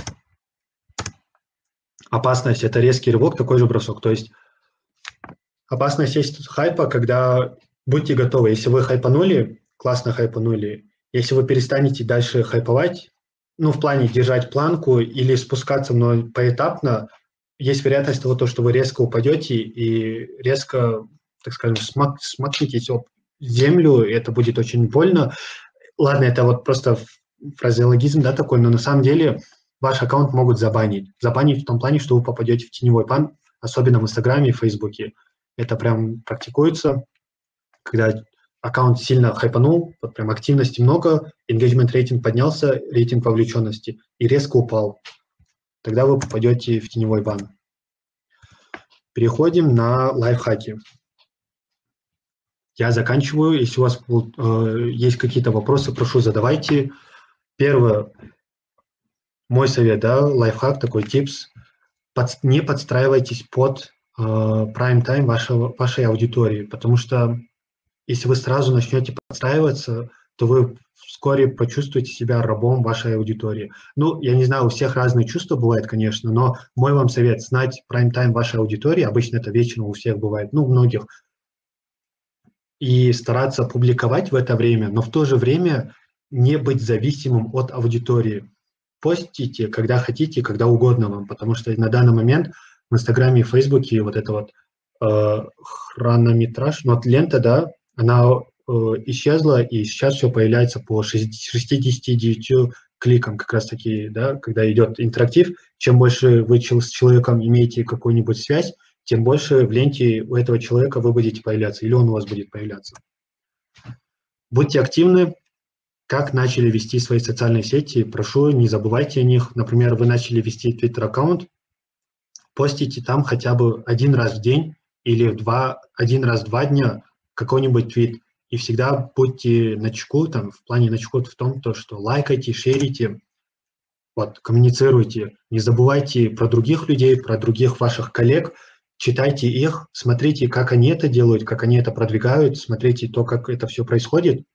Опасность – это резкий рывок, такой же бросок. То есть опасность есть хайпа, когда будьте готовы. Если вы хайпанули, классно хайпанули. Если вы перестанете дальше хайповать, ну, в плане держать планку или спускаться, но поэтапно, есть вероятность того, что вы резко упадете и резко, так скажем, смакнетесь об землю, и это будет очень больно. Ладно, это вот просто фразеологизм, да, такой, но на самом деле ваш аккаунт могут забанить. Забанить в том плане, что вы попадете в теневой бан, особенно в Инстаграме и Фейсбуке. Это прям практикуется, когда аккаунт сильно хайпанул, вот прям активности много, engagement рейтинг поднялся, рейтинг вовлеченности, и резко упал. Тогда вы попадете в теневой бан. Переходим на лайфхаки. Я заканчиваю. Если у вас есть какие-то вопросы, прошу, задавайте. Первое. Мой совет, да, лайфхак, такой типс. Не подстраивайтесь под прайм-тайм вашей аудитории, потому что если вы сразу начнете подстраиваться, то вы вскоре почувствуете себя рабом вашей аудитории. Ну, я не знаю, у всех разные чувства бывают, конечно, но мой вам совет – знать прайм-тайм вашей аудитории, обычно это вечером у всех бывает, ну, у многих, и стараться публиковать в это время, но в то же время не быть зависимым от аудитории. Постите, когда хотите, когда угодно вам, потому что на данный момент в Инстаграме и Фейсбуке вот это вот хронометраж, ну, вот лента, да, она исчезла, и сейчас все появляется по 69 кликам, как раз таки, да, когда идет интерактив. Чем больше вы с человеком имеете какую-нибудь связь, тем больше в ленте у этого человека вы будете появляться, или он у вас будет появляться. Будьте активны. Как начали вести свои социальные сети, прошу, не забывайте о них. Например, вы начали вести Twitter-аккаунт, постите там хотя бы один раз в день или один раз в 2 дня какой-нибудь твит. И всегда будьте начеку, там, в плане начеку в том, что лайкайте, шерите, вот, коммуницируйте. Не забывайте про других людей, про других ваших коллег, читайте их, смотрите, как они это делают, как они это продвигают, смотрите то, как это все происходит,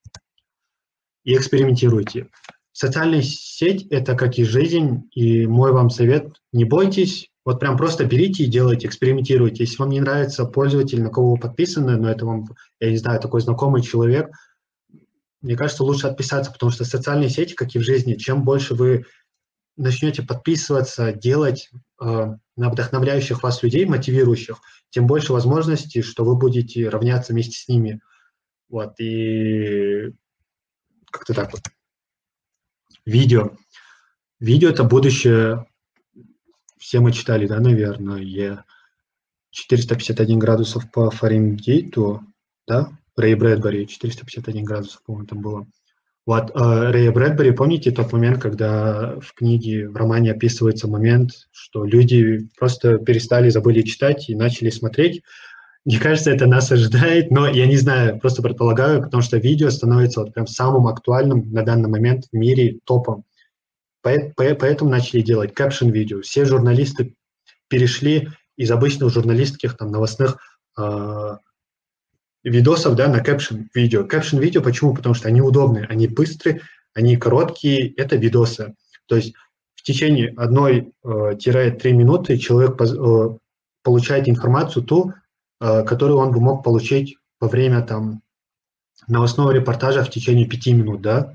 и экспериментируйте. Социальная сеть – это как и жизнь, и мой вам совет – не бойтесь, вот прям просто берите и делайте, экспериментируйте. Если вам не нравится пользователь, на кого вы подписаны, но это вам, я не знаю, такой знакомый человек, мне кажется, лучше отписаться, потому что социальные сети, как и в жизни, чем больше вы начнете подписываться, делать на вдохновляющих вас людей, мотивирующих, тем больше возможностей, что вы будете равняться вместе с ними. Вот, и как-то так вот. Видео. Видео – это будущее. Все мы читали, да, наверное, 451 градусов по Фаренгейту, да, Рэй Брэдбери, 451 градусов, по-моему, там было. Вот, Рэя Брэдбери, помните тот момент, когда в книге, в романе описывается момент, что люди просто перестали, забыли читать и начали смотреть. Мне кажется, это нас ожидает, но я не знаю, просто предполагаю, потому что видео становится вот прям самым актуальным на данный момент в мире, топом. Поэтому начали делать кэпшн-видео. Все журналисты перешли из обычных журналистских там, новостных видосов, да, на кэпшн-видео. Кэпшн-видео почему? Потому что они удобные, они быстрые, они короткие, это видосы. То есть в течение 1-3 минуты человек получает информацию ту, которую он бы мог получить во время там новостного репортажа в течение 5 минут, да.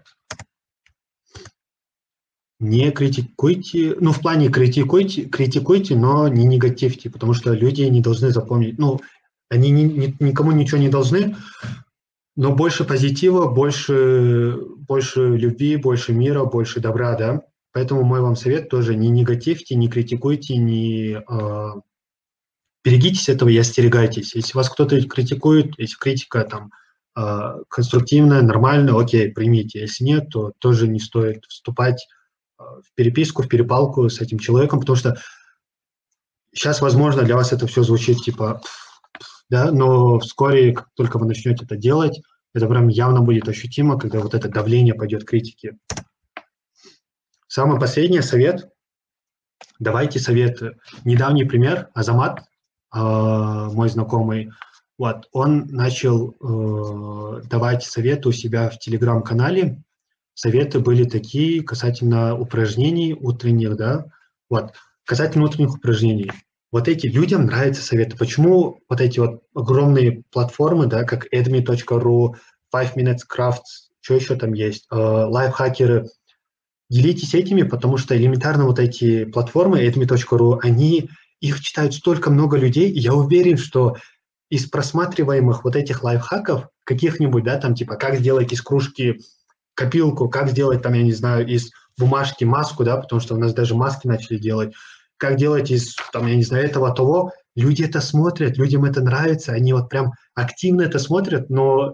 Не критикуйте, ну, в плане критикуйте, но не негативьте, потому что люди не должны запомнить, ну, они никому ничего не должны, но больше позитива, больше любви, больше мира, больше добра, да. Поэтому мой вам совет тоже: не негативьте, не критикуйте, не берегитесь этого и остерегайтесь. Если вас кто-то критикует, если критика там конструктивная, нормальная, окей, примите. Если нет, то тоже не стоит вступать в переписку, в перепалку с этим человеком, потому что сейчас, возможно, для вас это все звучит типа, да, но вскоре, как только вы начнете это делать, это прям явно будет ощутимо, когда вот это давление пойдет критики. Самый последний совет. Давайте советы. Недавний пример. Азамат, мой знакомый, вот, он начал давать советы у себя в Телеграм-канале. Советы были такие касательно упражнений утренних, да, вот, касательно утренних упражнений. Вот эти людям нравятся советы. Почему вот эти вот огромные платформы, да, как adme.ru, 5 Minutes Crafts, что еще там есть, лайфхакеры, делитесь этими, потому что элементарно вот эти платформы, adme.ru, их читают столько много людей, и я уверен, что из просматриваемых вот этих лайфхаков, каких-нибудь, да, там типа, как сделать из кружки копилку, как сделать там, я не знаю, из бумажки маску, да, потому что у нас даже маски начали делать, как делать из, там, я не знаю, этого, того, люди это смотрят, людям это нравится, они вот прям активно это смотрят, но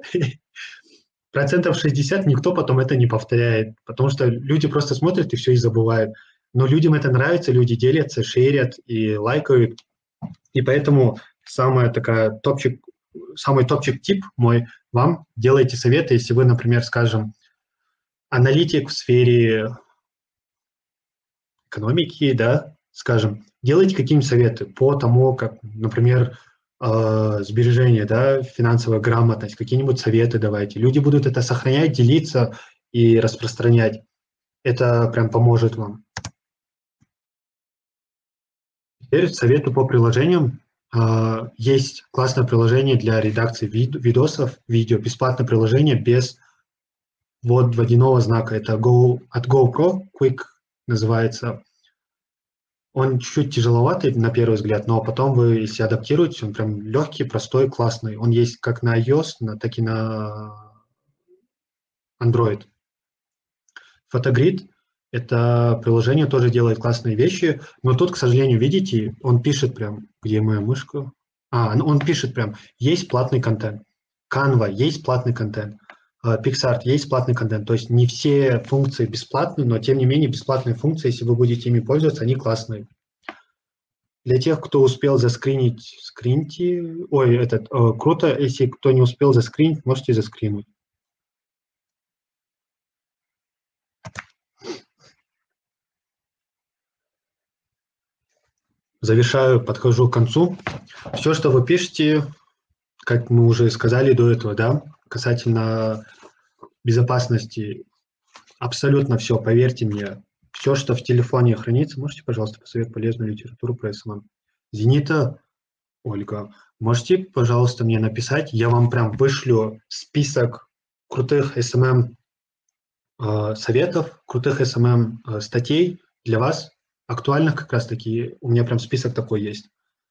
60% никто потом это не повторяет, потому что люди просто смотрят и все и забывают. Но людям это нравится, люди делятся, шерят и лайкают, и поэтому самый топчик тип мой вам: делайте советы, если вы, например, скажем, аналитик в сфере экономики, да, скажем, делайте какие-нибудь советы по тому, как, например, сбережение, да, финансовая грамотность, какие-нибудь советы давайте. Люди будут это сохранять, делиться и распространять. Это прям поможет вам. Теперь советы по приложениям. Есть классное приложение для редакции видосов, видео, бесплатное приложение без водяного знака. Это от GoPro, Quick называется. Он чуть-чуть тяжеловатый на первый взгляд, но потом вы, если адаптируете, он прям легкий, простой, классный. Он есть как на iOS, так и на Android. Фотогрид – это приложение, тоже делает классные вещи, но тут, к сожалению, видите, он пишет прям, где моя мышка? Он пишет прям, есть платный контент. Canva – есть платный контент. PixArt – есть платный контент. То есть не все функции бесплатные, но тем не менее бесплатные функции, если вы будете ими пользоваться, они классные. Для тех, кто успел заскринить, скриньте. Круто, если кто не успел заскринить, можете заскринуть. Завершаю, подхожу к концу. Все, что вы пишете, как мы уже сказали до этого, да, касательно безопасности, абсолютно все, поверьте мне. Все, что в телефоне хранится, можете, пожалуйста, посоветовать полезную литературу про СММ. Зенита, Ольга, можете, пожалуйста, мне написать, я вам прям вышлю список крутых СММ советов, крутых СММ статей для вас, актуальных как раз-таки. У меня прям список такой есть.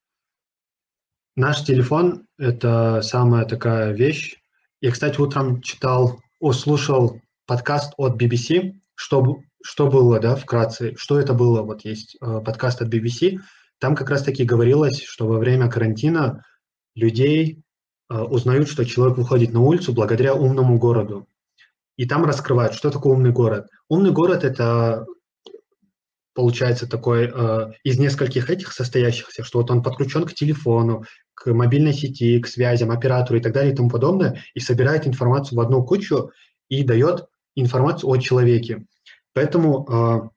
Наш телефон – это самая такая вещь. Я, кстати, утром слушал подкаст от BBC, что было, да, вкратце, что это было. Вот есть подкаст от BBC, там как раз-таки говорилось, что во время карантина людей узнают, что человек выходит на улицу благодаря умному городу. И там раскрывают, что такое умный город. Умный город – это, получается, такой из нескольких этих состоящихся, что вот он подключен к телефону, к мобильной сети, к связям, оператору и так далее и тому подобное, и собирает информацию в одну кучу и дает информацию о человеке. Поэтому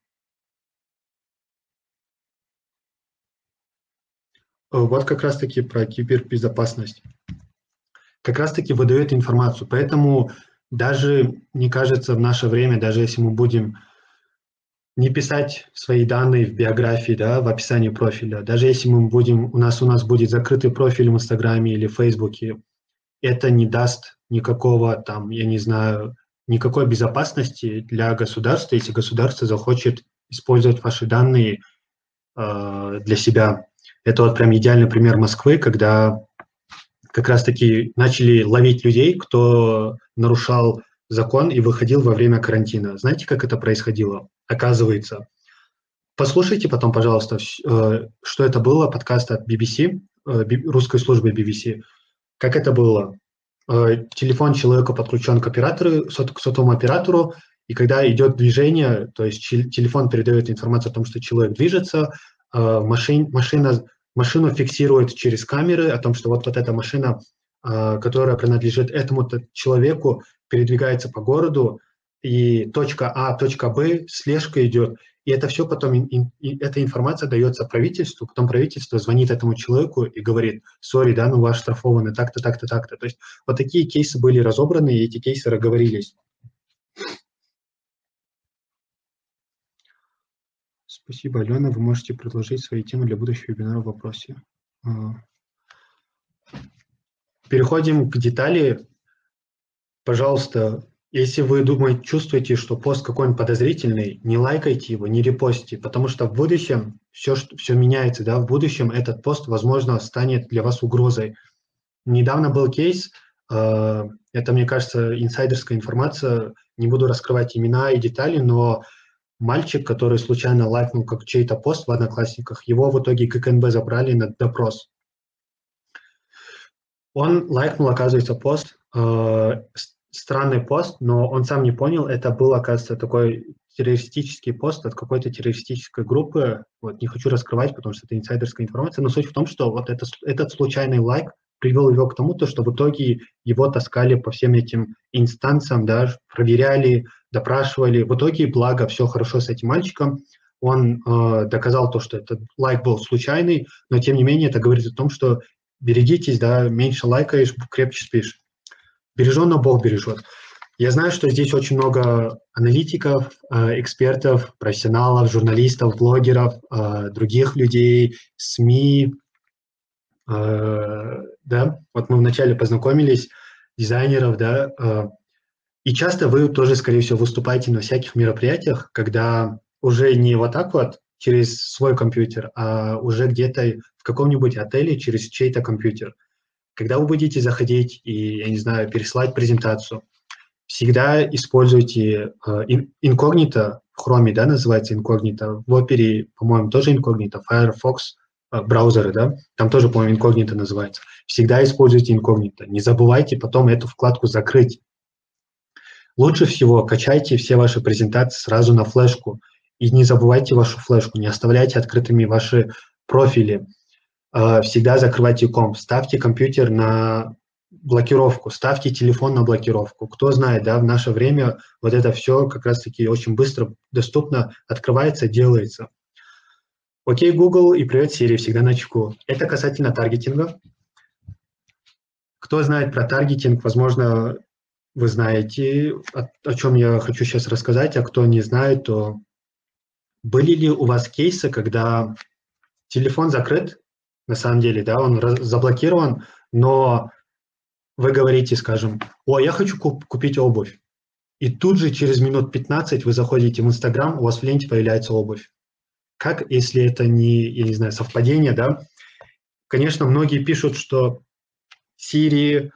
вот как раз-таки про кибербезопасность. Как раз-таки выдает информацию. Поэтому даже, мне кажется, в наше время, даже если мы будем не писать свои данные в биографии, да, в описании профиля. Даже если у нас будет закрытый профиль в Инстаграме или Фейсбуке, это не даст никакого там, я не знаю, никакой безопасности для государства, если государство захочет использовать ваши данные для себя. Это вот прям идеальный пример Москвы, когда как раз-таки начали ловить людей, кто нарушал закон и выходил во время карантина. Знаете, как это происходило? Оказывается, послушайте потом, пожалуйста, что это было, подкаст от BBC, русской службы BBC. Как это было? Телефон человека подключен к оператору, к сотовому оператору, и когда идет движение, то есть телефон передает информацию о том, что человек движется, машину фиксирует через камеры о том, что вот эта машина, которая принадлежит этому человеку, передвигается по городу, и точка А, точка Б, слежка идет. И это все потом, эта информация дается правительству, потом правительство звонит этому человеку и говорит: сори, да, ну вы оштрафованы так-то, так-то, так-то. То есть вот такие кейсы были разобраны, и эти кейсы разговорились. Спасибо, Алена. Вы можете предложить свои темы для будущего вебинара в вопросе. Переходим к детали. Пожалуйста, если вы чувствуете, что пост какой-нибудь подозрительный, не лайкайте его, не репостите, потому что в будущем все меняется, да, в будущем этот пост, возможно, станет для вас угрозой. Недавно был кейс, это, мне кажется, инсайдерская информация, не буду раскрывать имена и детали, но мальчик, который случайно лайкнул как чей-то пост в Одноклассниках, его в итоге КНБ забрали на допрос. Он лайкнул, оказывается, пост, странный пост, но он сам не понял, это был, оказывается, такой террористический пост от какой-то террористической группы. Вот, не хочу раскрывать, потому что это инсайдерская информация, но суть в том, что вот этот случайный лайк привел его к тому, что в итоге его таскали по всем этим инстанциям, да, проверяли, допрашивали. В итоге, благо, все хорошо с этим мальчиком. Он доказал то, что этот лайк был случайный, но тем не менее это говорит о том, что берегитесь, да, меньше лайкаешь, крепче спишь. Береженно Бог бережет. Я знаю, что здесь очень много аналитиков, экспертов, профессионалов, журналистов, блогеров, других людей, СМИ. Да, вот мы вначале познакомились, дизайнеров, да, и часто вы тоже, скорее всего, выступаете на всяких мероприятиях, когда уже не вот так вот через свой компьютер, а уже где-то в каком-нибудь отеле через чей-то компьютер. Когда вы будете заходить и, я не знаю, пересылать презентацию, всегда используйте инкогнито, в Chrome, да, называется инкогнито, в Opera, по-моему, тоже инкогнито, Firefox, браузеры, да, там тоже, по-моему, инкогнито называется. Всегда используйте инкогнито. Не забывайте потом эту вкладку закрыть. Лучше всего качайте все ваши презентации сразу на флешку. И не забывайте вашу флешку, не оставляйте открытыми ваши профили. Всегда закрывайте комп, ставьте компьютер на блокировку, ставьте телефон на блокировку. Кто знает, да, в наше время вот это все как раз-таки очень быстро доступно, открывается, делается. Окей, Google и привет, Siri, всегда на чеку. Это касательно таргетинга. Кто знает про таргетинг, возможно, вы знаете, о чем я хочу сейчас рассказать, а кто не знает, то были ли у вас кейсы, когда телефон закрыт, на самом деле, да, он заблокирован, но вы говорите, скажем: о, я хочу купить обувь. И тут же через минут 15 вы заходите в Инстаграм, у вас в ленте появляется обувь. Как, если это не, я не знаю, совпадение, да? Конечно, многие пишут, что Siri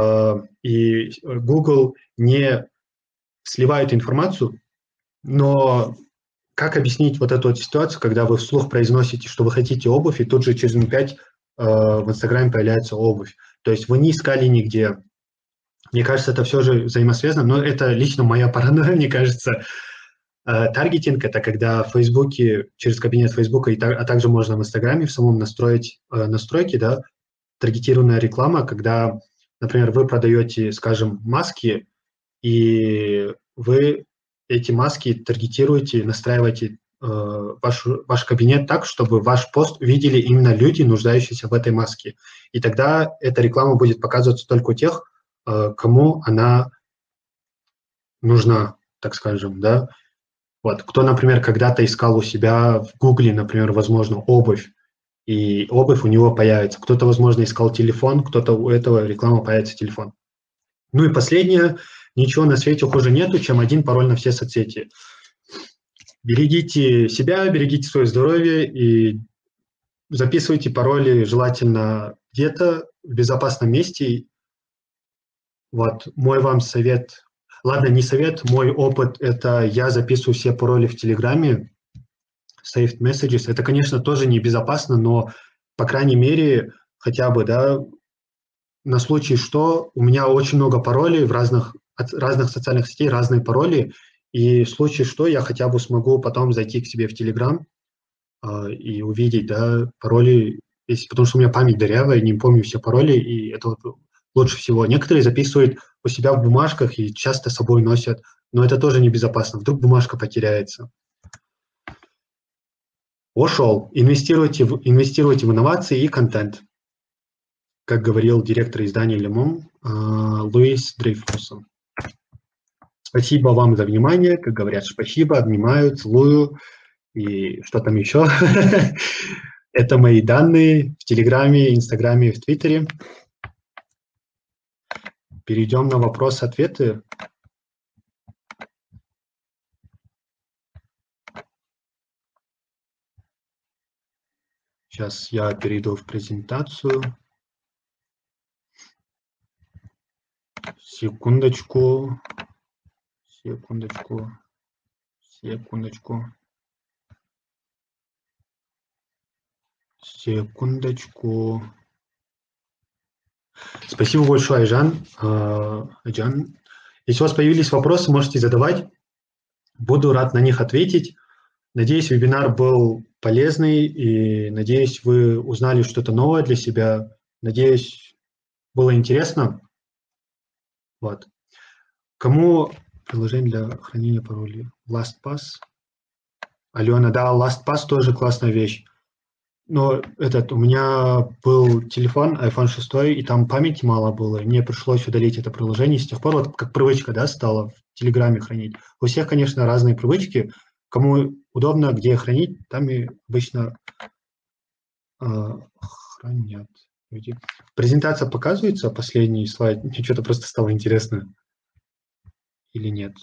и Google не сливают информацию, но как объяснить вот эту вот ситуацию, когда вы вслух произносите, что вы хотите обувь, и тут же через минут 5 в Инстаграме появляется обувь? То есть вы не искали нигде. Мне кажется, это все же взаимосвязано, но это лично моя паранойя, мне кажется. Таргетинг – это когда в Фейсбуке, через кабинет Фейсбука, а также можно в Инстаграме в самом настроить настройки, да, таргетированная реклама, когда, например, вы продаете, скажем, маски, и вы эти маски таргетируете, настраиваете ваш кабинет так, чтобы ваш пост видели именно люди, нуждающиеся в этой маске. И тогда эта реклама будет показываться только у тех, кому она нужна, так скажем, да. Вот, кто, например, когда-то искал у себя в Гугле, например, возможно, обувь, и обувь у него появится. Кто-то, возможно, искал телефон, кто-то у этого реклама появится телефон. Ну и последнее, ничего на свете хуже нету, чем один пароль на все соцсети. Берегите себя, берегите свое здоровье и записывайте пароли желательно где-то в безопасном месте. Вот мой вам совет, ладно, не совет, мой опыт – это я записываю все пароли в Телеграме, saved messages. Это, конечно, тоже небезопасно, но, по крайней мере, хотя бы, да, на случай что, у меня очень много паролей от разных социальных сетей, разные пароли, и в случае что я хотя бы смогу потом зайти к себе в Telegram и увидеть, да, пароли, потому что у меня память дырявая, не помню все пароли, и это вот лучше всего. Некоторые записывают у себя в бумажках и часто с собой носят, но это тоже небезопасно, вдруг бумажка потеряется. Ушел. Инвестируйте в инновации и контент, как говорил директор издания «Le Monde» Луис Дрейфусон. Спасибо вам за внимание. Как говорят, спасибо, обнимаю, целую и что там еще. Это мои данные в Телеграме, Инстаграме, в Твиттере. Перейдем на вопросы-ответы. Сейчас я перейду в презентацию. Секундочку. Спасибо большое, Айжан. Если у вас появились вопросы, можете задавать. Буду рад на них ответить. Надеюсь, вебинар был полезный, и надеюсь, вы узнали что-то новое для себя. Надеюсь, было интересно. Вот. Кому приложение для хранения паролей? LastPass. Алена, да, LastPass тоже классная вещь. Но у меня был телефон iPhone 6, и там памяти мало было, и мне пришлось удалить это приложение. С тех пор вот как привычка, да, стала в Телеграме хранить. У всех, конечно, разные привычки. Кому удобно, где хранить, там и обычно хранят. Презентация показывается, последний слайд? Мне что-то просто стало интересно. Или нет?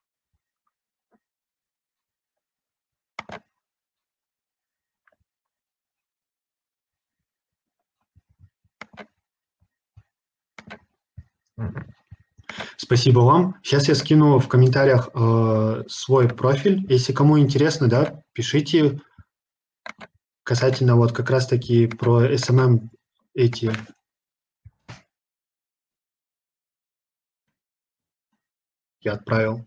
Спасибо вам. Сейчас я скину в комментариях свой профиль. Если кому интересно, да, пишите касательно вот как раз-таки про SMM эти. Я отправил.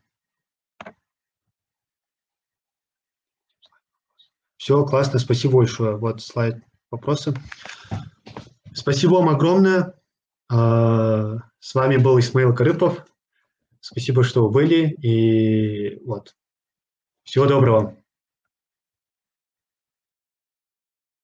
Все, классно, спасибо большое. Вот слайд, вопросы. Спасибо вам огромное. С вами был Исмаил Карыпов. Спасибо, что вы были. И вот. Всего доброго.